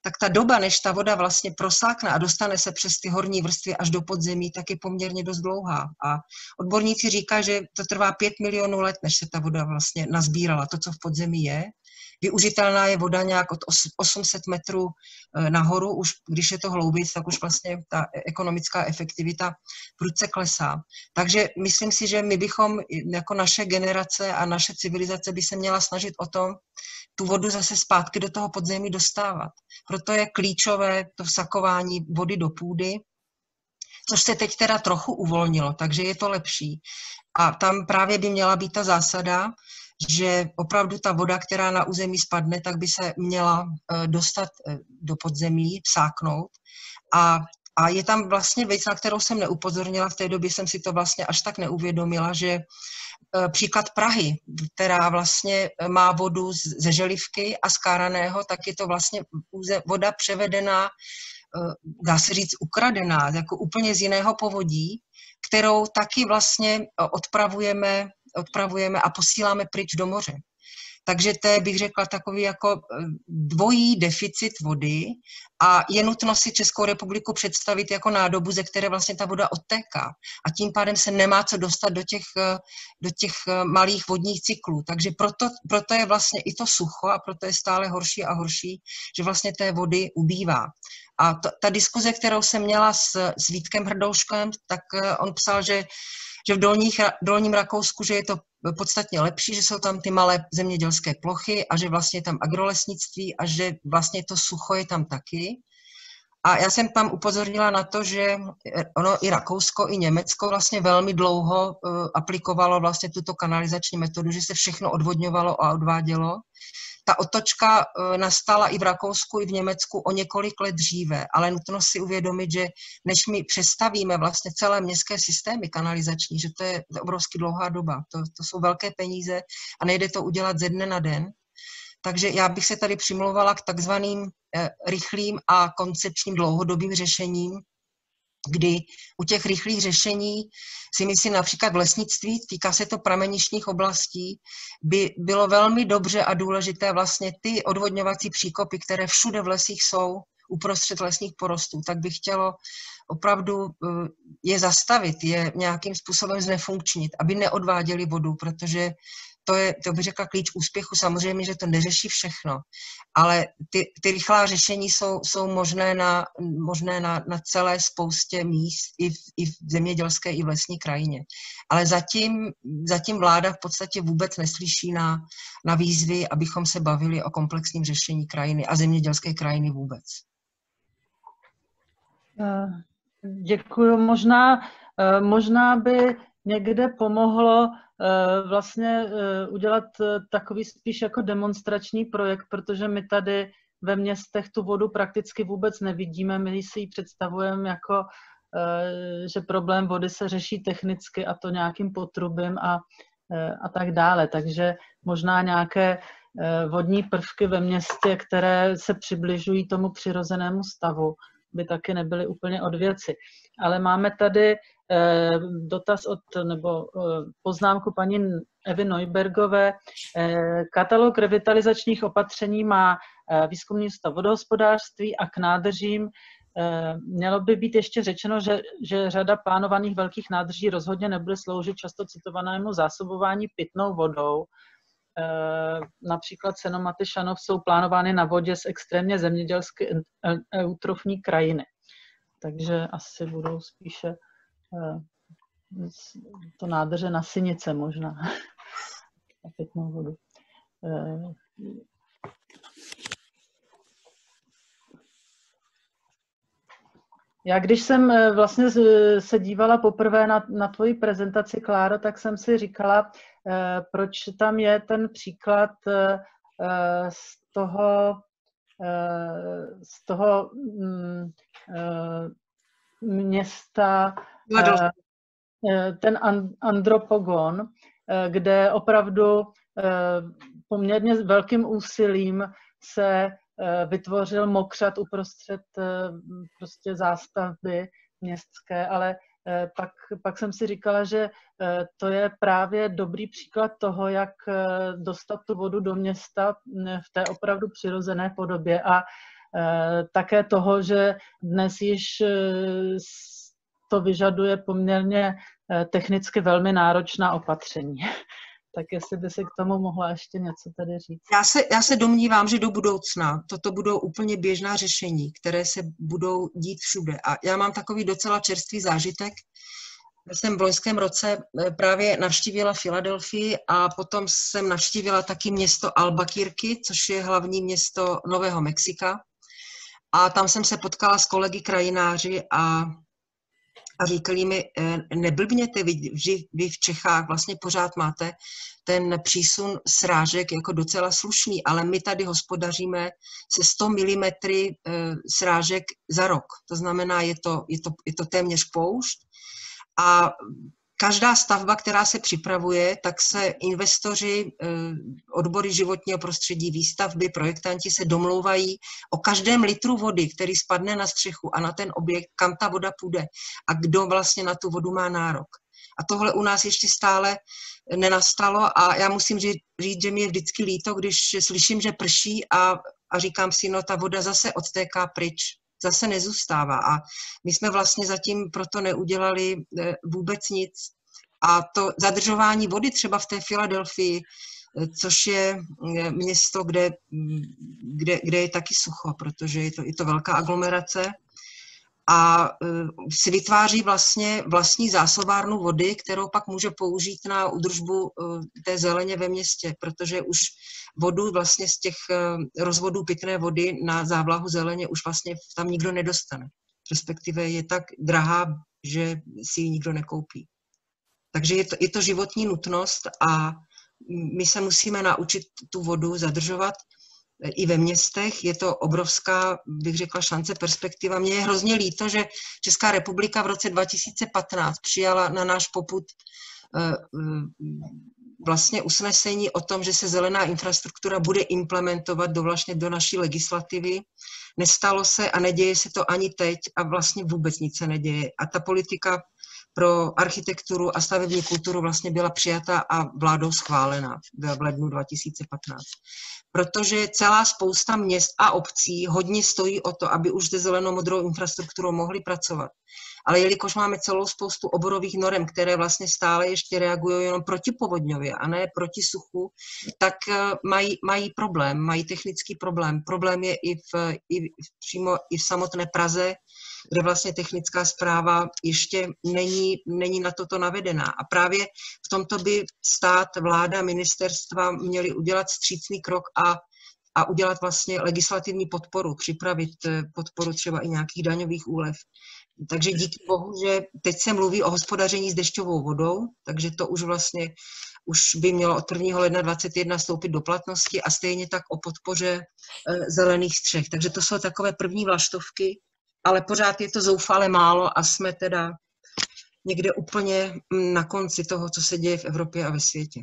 tak ta doba, než ta voda vlastně prosákne a dostane se přes ty horní vrstvy až do podzemí, tak je poměrně dost dlouhá. A odborníci říkají, že to trvá pět milionů let, než se ta voda vlastně nazbírala, to, co v podzemí je. Využitelná je voda nějak od osm set metrů nahoru, už když je to hloubic, tak už vlastně ta ekonomická efektivita prudce klesá. Takže myslím si, že my bychom, jako naše generace a naše civilizace by se měla snažit o to, tu vodu zase zpátky do toho podzemí dostávat. Proto je klíčové to vsakování vody do půdy, což se teď teda trochu uvolnilo, takže je to lepší. A tam právě by měla být ta zásada, že opravdu ta voda, která na území spadne, tak by se měla dostat do podzemí, vsáknout. A, a je tam vlastně věc, na kterou jsem neupozornila, v té době jsem si to vlastně až tak neuvědomila, že příklad Prahy, která vlastně má vodu ze Želivky a z Káraného, tak je to vlastně voda převedená, dá se říct ukradená, jako úplně z jiného povodí, kterou taky vlastně odpravujeme, odpravujeme a posíláme pryč do moře. Takže to je, bych řekla, takový jako dvojí deficit vody a je nutno si Českou republiku představit jako nádobu, ze které vlastně ta voda odtéká. A tím pádem se nemá co dostat do těch, do těch malých vodních cyklů. Takže proto, proto je vlastně i to sucho a proto je stále horší a horší, že vlastně té vody ubývá. A to, ta diskuze, kterou jsem měla s, s Vítkem Hrdouškem, tak on psal, že že v dolních, dolním Rakousku, že je to podstatně lepší, že jsou tam ty malé zemědělské plochy a že vlastně je tam agrolesnictví a že vlastně to sucho je tam taky. A já jsem tam upozornila na to, že ono i Rakousko, i Německo vlastně velmi dlouho uh, aplikovalo vlastně tuto kanalizační metodu, že se všechno odvodňovalo a odvádělo. Ta otočka uh, nastala i v Rakousku, i v Německu o několik let dříve, ale nutno si uvědomit, že než my přestavíme vlastně celé městské systémy kanalizační, že to je obrovsky dlouhá doba, to, to jsou velké peníze a nejde to udělat ze dne na den. Takže já bych se tady přimlouvala k takzvaným eh, rychlým a koncepčním dlouhodobým řešením, kdy u těch rychlých řešení si myslím například v lesnictví, týká se to prameništních oblastí, by bylo velmi dobře a důležité vlastně ty odvodňovací příkopy, které všude v lesích jsou, uprostřed lesních porostů, tak bych chtělo opravdu je zastavit, je nějakým způsobem znefunkčnit, aby neodváděli vodu, protože to je, to bych řekla, klíč úspěchu. Samozřejmě, že to neřeší všechno, ale ty, ty rychlá řešení jsou, jsou možné, na, možné na, na celé spoustě míst, i v, i v zemědělské, i v lesní krajině. Ale zatím, zatím vláda v podstatě vůbec neslyší na, na výzvy, abychom se bavili o komplexním řešení krajiny a zemědělské krajiny vůbec. Děkuju. Možná, možná by někde pomohlo vlastně udělat takový spíš jako demonstrační projekt, protože my tady ve městech tu vodu prakticky vůbec nevidíme. My si ji představujeme jako, že problém vody se řeší technicky a to nějakým potrubím a, a tak dále. Takže možná nějaké vodní prvky ve městě, které se přibližují tomu přirozenému stavu, by taky nebyly úplně od věci. Ale máme tady eh, dotaz od, nebo eh, poznámku paní Evy Neubergové. Eh, katalog revitalizačních opatření má eh, výzkumný ústav vodohospodářství a k nádržím eh, mělo by být ještě řečeno, že, že řada plánovaných velkých nádrží rozhodně nebude sloužit často citovanému zásobování pitnou vodou. Například Senomaty Šanov jsou plánovány na vodě z extrémně zemědělské eutrofní krajiny. Takže asi budou spíše to nádrže na Synice možná. Na pitnou vodu. Já když jsem vlastně se dívala poprvé na, na tvoji prezentaci, Kláro, tak jsem si říkala, proč tam je ten příklad z toho, z toho města, ten Andropogon, kde opravdu poměrně velkým úsilím se vytvořil mokřad uprostřed prostě zástavby městské, ale pak, pak jsem si říkala, že to je právě dobrý příklad toho, jak dostat tu vodu do města v té opravdu přirozené podobě. A také toho, že dnes již to vyžaduje poměrně technicky velmi náročná opatření. Tak jestli by se k tomu mohla ještě něco tady říct. Já se, já se domnívám, že do budoucna toto budou úplně běžná řešení, které se budou dít všude. A já mám takový docela čerstvý zážitek. Já jsem v loňském roce právě navštívila Filadelfii a potom jsem navštívila taky město Albuquerque, což je hlavní město Nového Mexika. A tam jsem se potkala s kolegy krajináři a A říkali mi, neblbněte, vy, vy v Čechách vlastně pořád máte ten přísun srážek jako docela slušný, ale my tady hospodaříme se sto milimetrů srážek za rok. To znamená, je to, je to, je to téměř poušť. A každá stavba, která se připravuje, tak se investoři, odbory životního prostředí, výstavby, projektanti se domlouvají o každém litru vody, který spadne na střechu a na ten objekt, kam ta voda půjde a kdo vlastně na tu vodu má nárok. A tohle u nás ještě stále nenastalo a já musím říct, že mi je vždycky líto, když slyším, že prší a, a říkám si, no ta voda zase odtéká pryč. Zase nezůstává. A my jsme vlastně zatím proto neudělali vůbec nic. A to zadržování vody třeba v té Filadelfii, což je město, kde, kde, kde je taky sucho, protože je to, je to velká aglomerace, a si vytváří vlastně vlastní zásobárnu vody, kterou pak může použít na údržbu té zeleně ve městě, protože už vodu vlastně z těch rozvodů pitné vody na závlahu zeleně už vlastně tam nikdo nedostane. Respektive je tak drahá, že si ji nikdo nekoupí. Takže je to, je to životní nutnost a my se musíme naučit tu vodu zadržovat i ve městech. Je to obrovská, bych řekla, šance, perspektiva. Mně je hrozně líto, že Česká republika v roce dva tisíce patnáct přijala na náš popud vlastně usnesení o tom, že se zelená infrastruktura bude implementovat do, vlastně do naší legislativy. Nestalo se a neděje se to ani teď a vlastně vůbec nic se neděje. A ta politika pro architekturu a stavební kulturu vlastně byla přijata a vládou schválena v lednu dva tisíce patnáct. Protože celá spousta měst a obcí hodně stojí o to, aby už se zelenomodrou infrastrukturou mohli pracovat. Ale jelikož máme celou spoustu oborových norem, které vlastně stále ještě reagují jenom protipovodňově a ne proti suchu, tak mají, mají problém, mají technický problém. Problém je i, v, i přímo i v samotné Praze, kde vlastně technická správa ještě není, není na toto navedená. A právě v tomto by stát, vláda, ministerstva měli udělat vstřícný krok a, a udělat vlastně legislativní podporu, připravit podporu třeba i nějakých daňových úlev. Takže díky bohu, že teď se mluví o hospodaření s dešťovou vodou, takže to už vlastně už by mělo od prvního ledna dvacet jedna vstoupit do platnosti a stejně tak o podpoře zelených střech. Takže to jsou takové první vlaštovky, ale pořád je to zoufale málo a jsme teda někde úplně na konci toho, co se děje v Evropě a ve světě.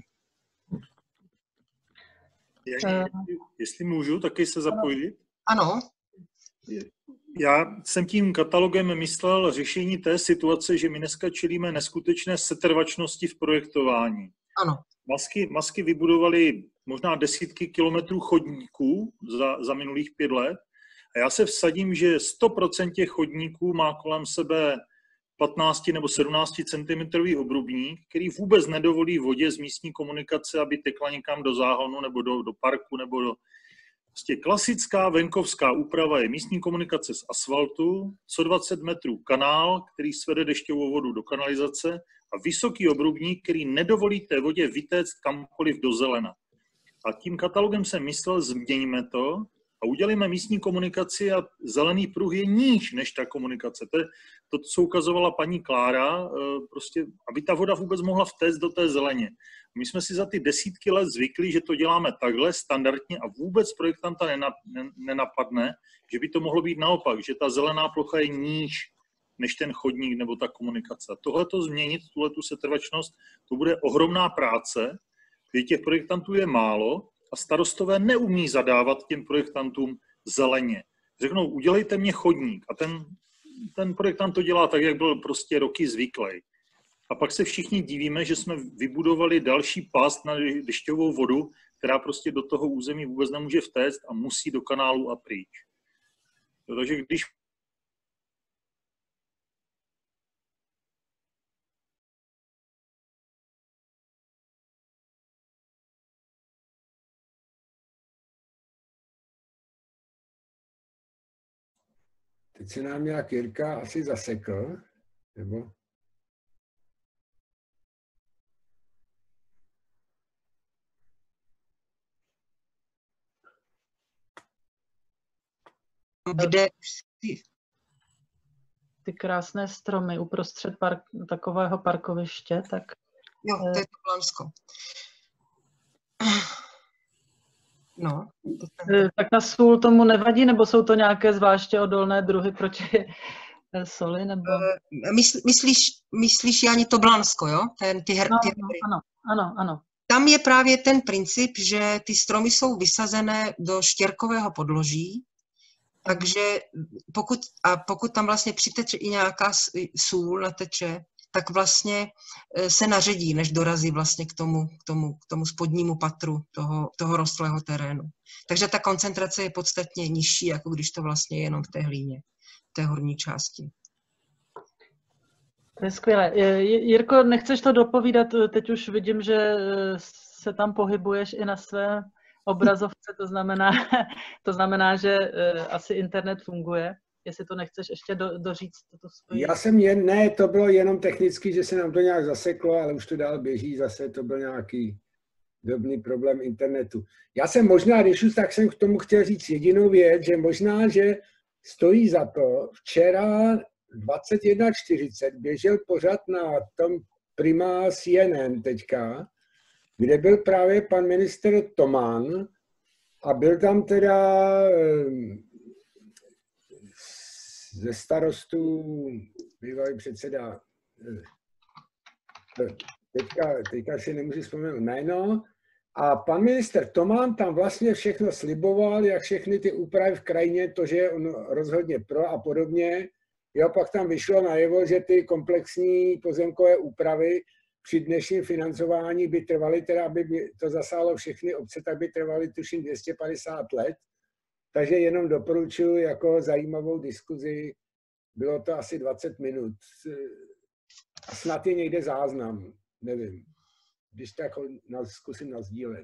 Já, jestli můžu, taky se zapojit? Ano. Já jsem tím katalogem myslel řešení té situace, že my dneska čelíme neskutečné setrvačnosti v projektování. Ano. Masky, masky vybudovaly možná desítky kilometrů chodníků za, za minulých pět let. A já se vsadím, že sto procent těch chodníků má kolem sebe patnáct nebo sedmnáct centimetrů obrubník, který vůbec nedovolí vodě z místní komunikace, aby tekla někam do záhonu nebo do, do parku nebo do... Prostě klasická venkovská úprava je místní komunikace z asfaltu, co dvacet metrů kanál, který svede dešťovou vodu do kanalizace a vysoký obrubník, který nedovolí té vodě vytéct kamkoliv do zelena. A tím katalogem jsem myslel, změníme to a udělíme místní komunikaci a zelený pruh je níž než ta komunikace. To je to, co ukazovala paní Klára, prostě, aby ta voda vůbec mohla vtéct do té zeleně. My jsme si za ty desítky let zvykli, že to děláme takhle standardně a vůbec projektanta nenapadne, že by to mohlo být naopak, že ta zelená plocha je níž než ten chodník nebo ta komunikace. Tohleto změnit, tuhletu setrvačnost, to bude ohromná práce, kdy těch projektantů je málo a starostové neumí zadávat těm projektantům zeleně. Řeknou, udělejte mě chodník a ten, ten projektant to dělá tak, jak byl prostě roky zvyklý. A pak se všichni divíme, že jsme vybudovali další past na dešťovou vodu, která prostě do toho území vůbec nemůže vtéct a musí do kanálu a pryč. Takže když Teď se nám nějak Jirka asi zasekl, nebo? Kde ty krásné stromy uprostřed park, takového parkoviště, tak... Jo, to je to Blansko. No. Tak ta sůl tomu nevadí, nebo jsou to nějaké zvláště odolné druhy proti soli, nebo... Mysl, myslíš, myslíš Jani to Blansko, jo? Ten, ty her, no, ty ano, ano, ano. Tam je právě ten princip, že ty stromy jsou vysazené do štěrkového podloží, takže pokud, a pokud tam vlastně přiteče i nějaká sůl nateče, tak vlastně se naředí, než dorazí vlastně k tomu, k tomu, k tomu spodnímu patru toho, toho rostlého terénu. Takže ta koncentrace je podstatně nižší, jako když to vlastně je jenom v té hlíně, v té horní části. To je skvělé. Jirko, nechceš to dopovídat? Teď už vidím, že se tam pohybuješ i na své obrazovce, to znamená, to znamená, že asi internet funguje. Jestli to nechceš ještě do, doříct. Toto svoji... Já jsem jen, ne, to bylo jenom technicky, že se nám to nějak zaseklo, ale už to dál běží, zase to byl nějaký drobný problém internetu. Já jsem možná, když už tak jsem k tomu chtěl říct jedinou věc, že možná, že stojí za to. Včera dvacet jedna čtyřicet běžel pořad na tom Prima C N N teďka, kde byl právě pan ministr Toman a byl tam teda ze starostů bývalý předseda, teďka, teďka si nemůžu vzpomenout jméno, a pan minister Toman tam vlastně všechno sliboval, jak všechny ty úpravy v krajině, to, že je on rozhodně pro a podobně. Jo, pak tam vyšlo najevo, že ty komplexní pozemkové úpravy při dnešním financování by trvaly, teda aby to zasáhlo všechny obce, tak by trvaly tuším dvě stě padesát let. Takže jenom doporučuji jako zajímavou diskuzi. Bylo to asi dvacet minut. Snad je někde záznam, nevím. Když tak ho zkusím nasdílet.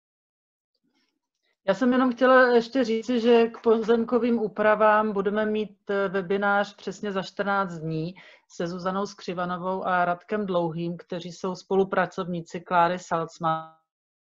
Já jsem jenom chtěla ještě říci, že k pozemkovým úpravám budeme mít webinář přesně za čtrnáct dní se Zuzanou Skřivanovou a Radkem Dlouhým, kteří jsou spolupracovníci Kláry Salzman.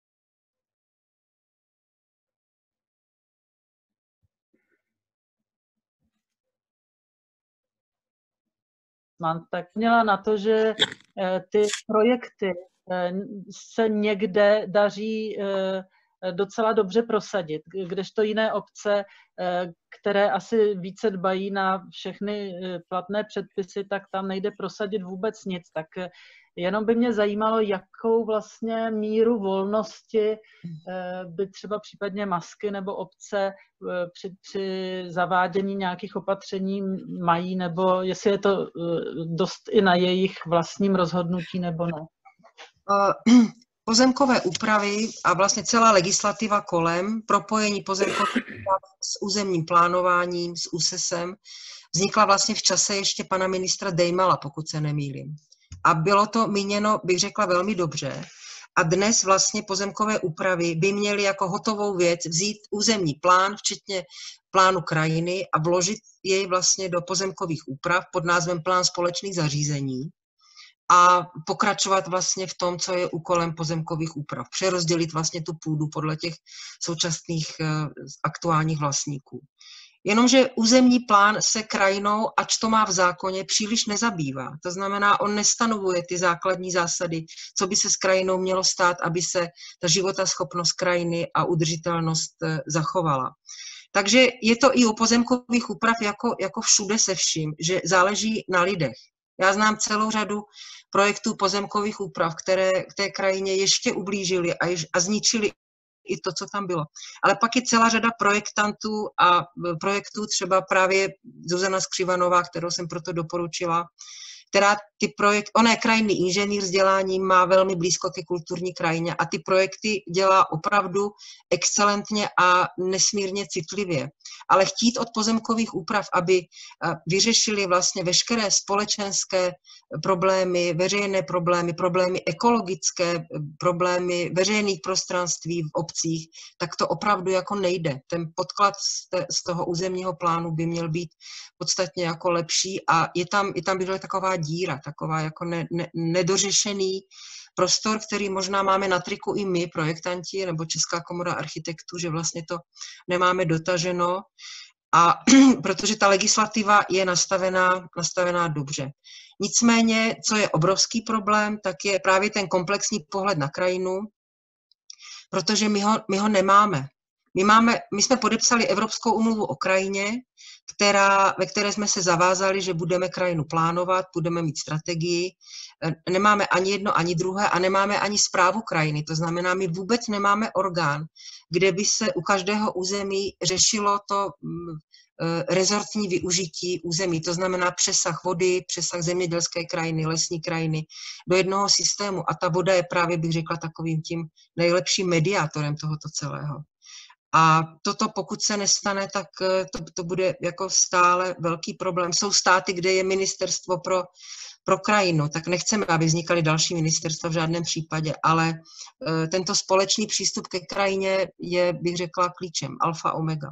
Tak měla na to, že ty projekty se někde daří docela dobře prosadit, kdežto jiné obce, které asi více dbají na všechny platné předpisy, tak tam nejde prosadit vůbec nic. Tak jenom by mě zajímalo, jakou vlastně míru volnosti by třeba případně masky nebo obce při, při zavádění nějakých opatření mají, nebo jestli je to dost i na jejich vlastním rozhodnutí, nebo ne. Pozemkové úpravy a vlastně celá legislativa kolem, propojení pozemkových úprav s územním plánováním, s úsesem, vznikla vlastně v čase ještě pana ministra Dejmala, pokud se nemýlím. A bylo to míněno, bych řekla, velmi dobře. A dnes vlastně pozemkové úpravy by měly jako hotovou věc vzít územní plán, včetně plánu krajiny, a vložit jej vlastně do pozemkových úprav pod názvem plán společných zařízení a pokračovat vlastně v tom, co je úkolem pozemkových úprav. Přerozdělit vlastně tu půdu podle těch současných aktuálních vlastníků. Jenomže územní plán se krajinou, ač to má v zákoně, příliš nezabývá. To znamená, on nestanovuje ty základní zásady, co by se s krajinou mělo stát, aby se ta životaschopnost krajiny a udržitelnost zachovala. Takže je to i u pozemkových úprav jako, jako všude se vším, že záleží na lidech. Já znám celou řadu projektů pozemkových úprav, které k té krajině ještě ublížily a, a zničily i to, co tam bylo. Ale pak je celá řada projektantů a projektů, třeba právě Zuzana Skřivanová, kterou jsem proto doporučila, která ty projekty, ona je krajinný inženýr vzděláním, má velmi blízko ke kulturní krajině a ty projekty dělá opravdu excelentně a nesmírně citlivě. Ale chtít od pozemkových úprav, aby vyřešili vlastně veškeré společenské problémy, veřejné problémy, problémy ekologické, problémy veřejných prostranství v obcích, tak to opravdu jako nejde. Ten podklad z toho územního plánu by měl být podstatně jako lepší a je tam, je tam byla taková díra, taková jako ne, ne, nedořešený prostor, který možná máme na triku i my, projektanti, nebo Česká komora architektů, že vlastně to nemáme dotaženo, a protože ta legislativa je nastavená, nastavená dobře. Nicméně, co je obrovský problém, tak je právě ten komplexní pohled na krajinu, protože my ho, my ho nemáme. My, máme, my jsme podepsali Evropskou úmluvu o krajině, která, ve které jsme se zavázali, že budeme krajinu plánovat, budeme mít strategii. Nemáme ani jedno, ani druhé a nemáme ani správu krajiny. To znamená, my vůbec nemáme orgán, kde by se u každého území řešilo to rezortní využití území. To znamená přesah vody, přesah zemědělské krajiny, lesní krajiny do jednoho systému. A ta voda je právě, bych řekla, takovým tím nejlepším mediátorem tohoto celého. A toto, pokud se nestane, tak to, to bude jako stále velký problém. Jsou státy, kde je ministerstvo pro, pro krajinu, tak nechceme, aby vznikaly další ministerstva v žádném případě, ale tento společný přístup ke krajině je, bych řekla, klíčem, alfa omega.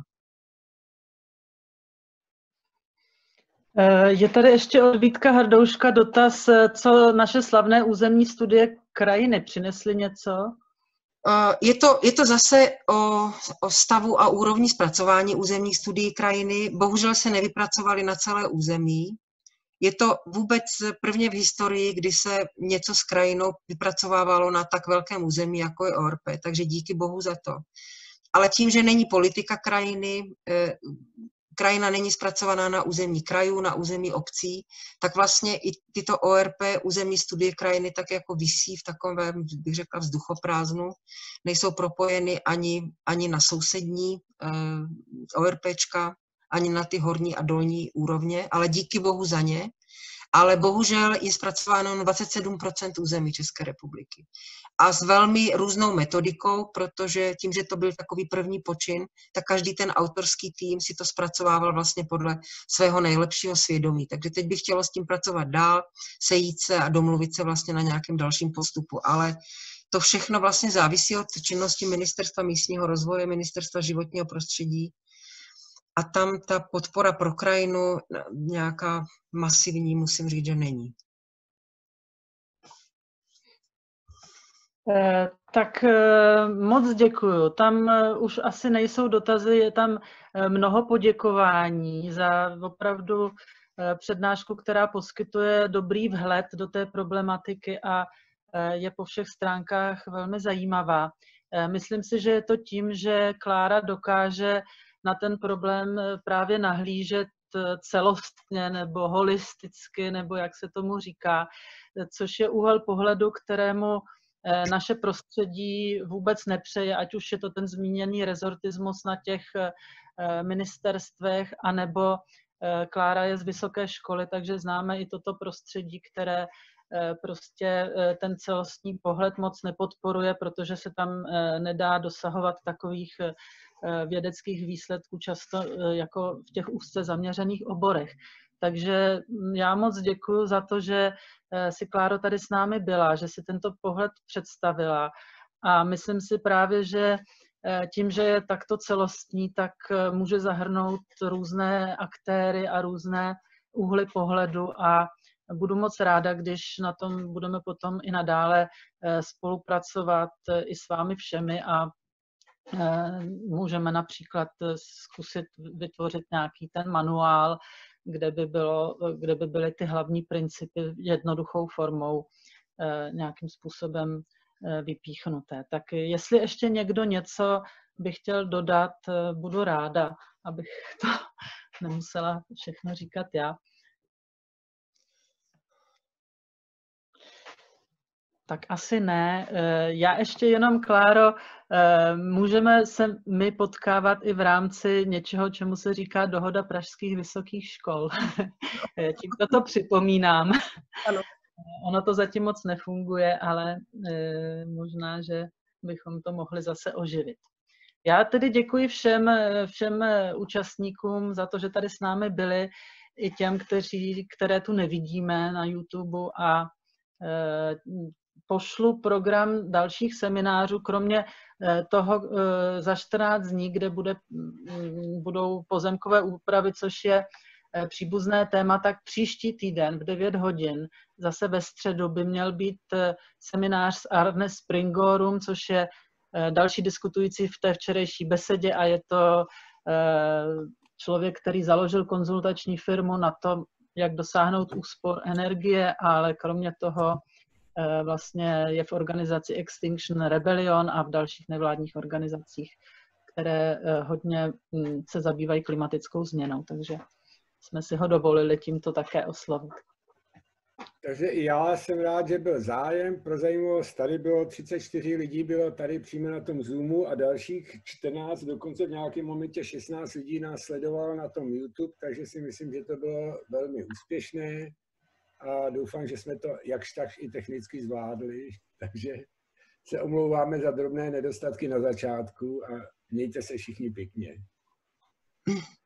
Je tady ještě od Vítka Hrdouška dotaz, co naše slavné územní studie krajiny přinesly něco? Je to, je to zase o, o stavu a úrovni zpracování územních studií krajiny. Bohužel se nevypracovaly na celé území. Je to vůbec prvně v historii, kdy se něco s krajinou vypracovávalo na tak velkém území, jako je O R P, takže díky bohu za to. Ale tím, že není politika krajiny, krajina není zpracovaná na území krajů, na území obcí, tak vlastně i tyto O R P, územní studie krajiny, tak jako visí v takovém, bych řekla, vzduchoprázdnu. Nejsou propojeny ani, ani na sousední eh, ORPčka, ani na ty horní a dolní úrovně, ale díky bohu za ně. Ale bohužel je zpracováno dvacet sedm procent území České republiky. A s velmi různou metodikou, protože tím, že to byl takový první počin, tak každý ten autorský tým si to zpracovával vlastně podle svého nejlepšího svědomí. Takže teď bych chtěla s tím pracovat dál, sejít se a domluvit se vlastně na nějakém dalším postupu. Ale to všechno vlastně závisí od činnosti Ministerstva místního rozvoje, Ministerstva životního prostředí. A tam ta podpora pro krajinu nějaká masivní, musím říct, že není. Eh, tak eh, moc děkuju. Tam eh, už asi nejsou dotazy, je tam eh, mnoho poděkování za opravdu eh, přednášku, která poskytuje dobrý vhled do té problematiky a eh, je po všech stránkách velmi zajímavá. Eh, myslím si, že je to tím, že Klára dokáže na ten problém právě nahlížet celostně nebo holisticky, nebo jak se tomu říká, což je úhel pohledu, kterému naše prostředí vůbec nepřeje, ať už je to ten zmíněný rezortismus na těch ministerstvech, anebo Klára je z vysoké školy, takže známe i toto prostředí, které prostě ten celostní pohled moc nepodporuje, protože se tam nedá dosahovat takových vědeckých výsledků často jako v těch úzce zaměřených oborech. Takže já moc děkuji za to, že si Kláro tady s námi byla, že si tento pohled představila a myslím si právě, že tím, že je takto celostní, tak může zahrnout různé aktéry a různé úhly pohledu a budu moc ráda, když na tom budeme potom i nadále spolupracovat i s vámi všemi a můžeme například zkusit vytvořit nějaký ten manuál, kde by, bylo, kde by byly ty hlavní principy jednoduchou formou nějakým způsobem vypíchnuté. Tak jestli ještě někdo něco by chtěl dodat, budu ráda, abych to nemusela všechno říkat já. Tak asi ne. Já ještě jenom, Kláro, můžeme se my potkávat i v rámci něčeho, čemu se říká dohoda pražských vysokých škol. Tímto to připomínám. Ano. Ono to zatím moc nefunguje, ale možná, že bychom to mohli zase oživit. Já tedy děkuji všem, všem účastníkům za to, že tady s námi byli, i těm, kteří, které tu nevidíme na YouTube, a pošlu program dalších seminářů, kromě toho za čtrnáct dní, kde bude, budou pozemkové úpravy, což je příbuzné téma, tak příští týden v devět hodin, zase ve středu, by měl být seminář s Arne Springorum, což je další diskutující v té včerejší besedě, a je to člověk, který založil konzultační firmu na to, jak dosáhnout úspor energie, ale kromě toho vlastně je v organizaci Extinction Rebellion a v dalších nevládních organizacích, které hodně se zabývají klimatickou změnou, takže jsme si ho dovolili tímto také oslovit. Takže i já jsem rád, že byl zájem. Pro zajímavost, tady bylo třicet čtyři lidí, bylo tady přímo na tom Zoomu a dalších čtrnáct, dokonce v nějakém momentě šestnáct lidí nás sledovalo na tom YouTube, takže si myslím, že to bylo velmi úspěšné a doufám, že jsme to jakž takž i technicky zvládli, takže se omlouváme za drobné nedostatky na začátku a mějte se všichni pěkně.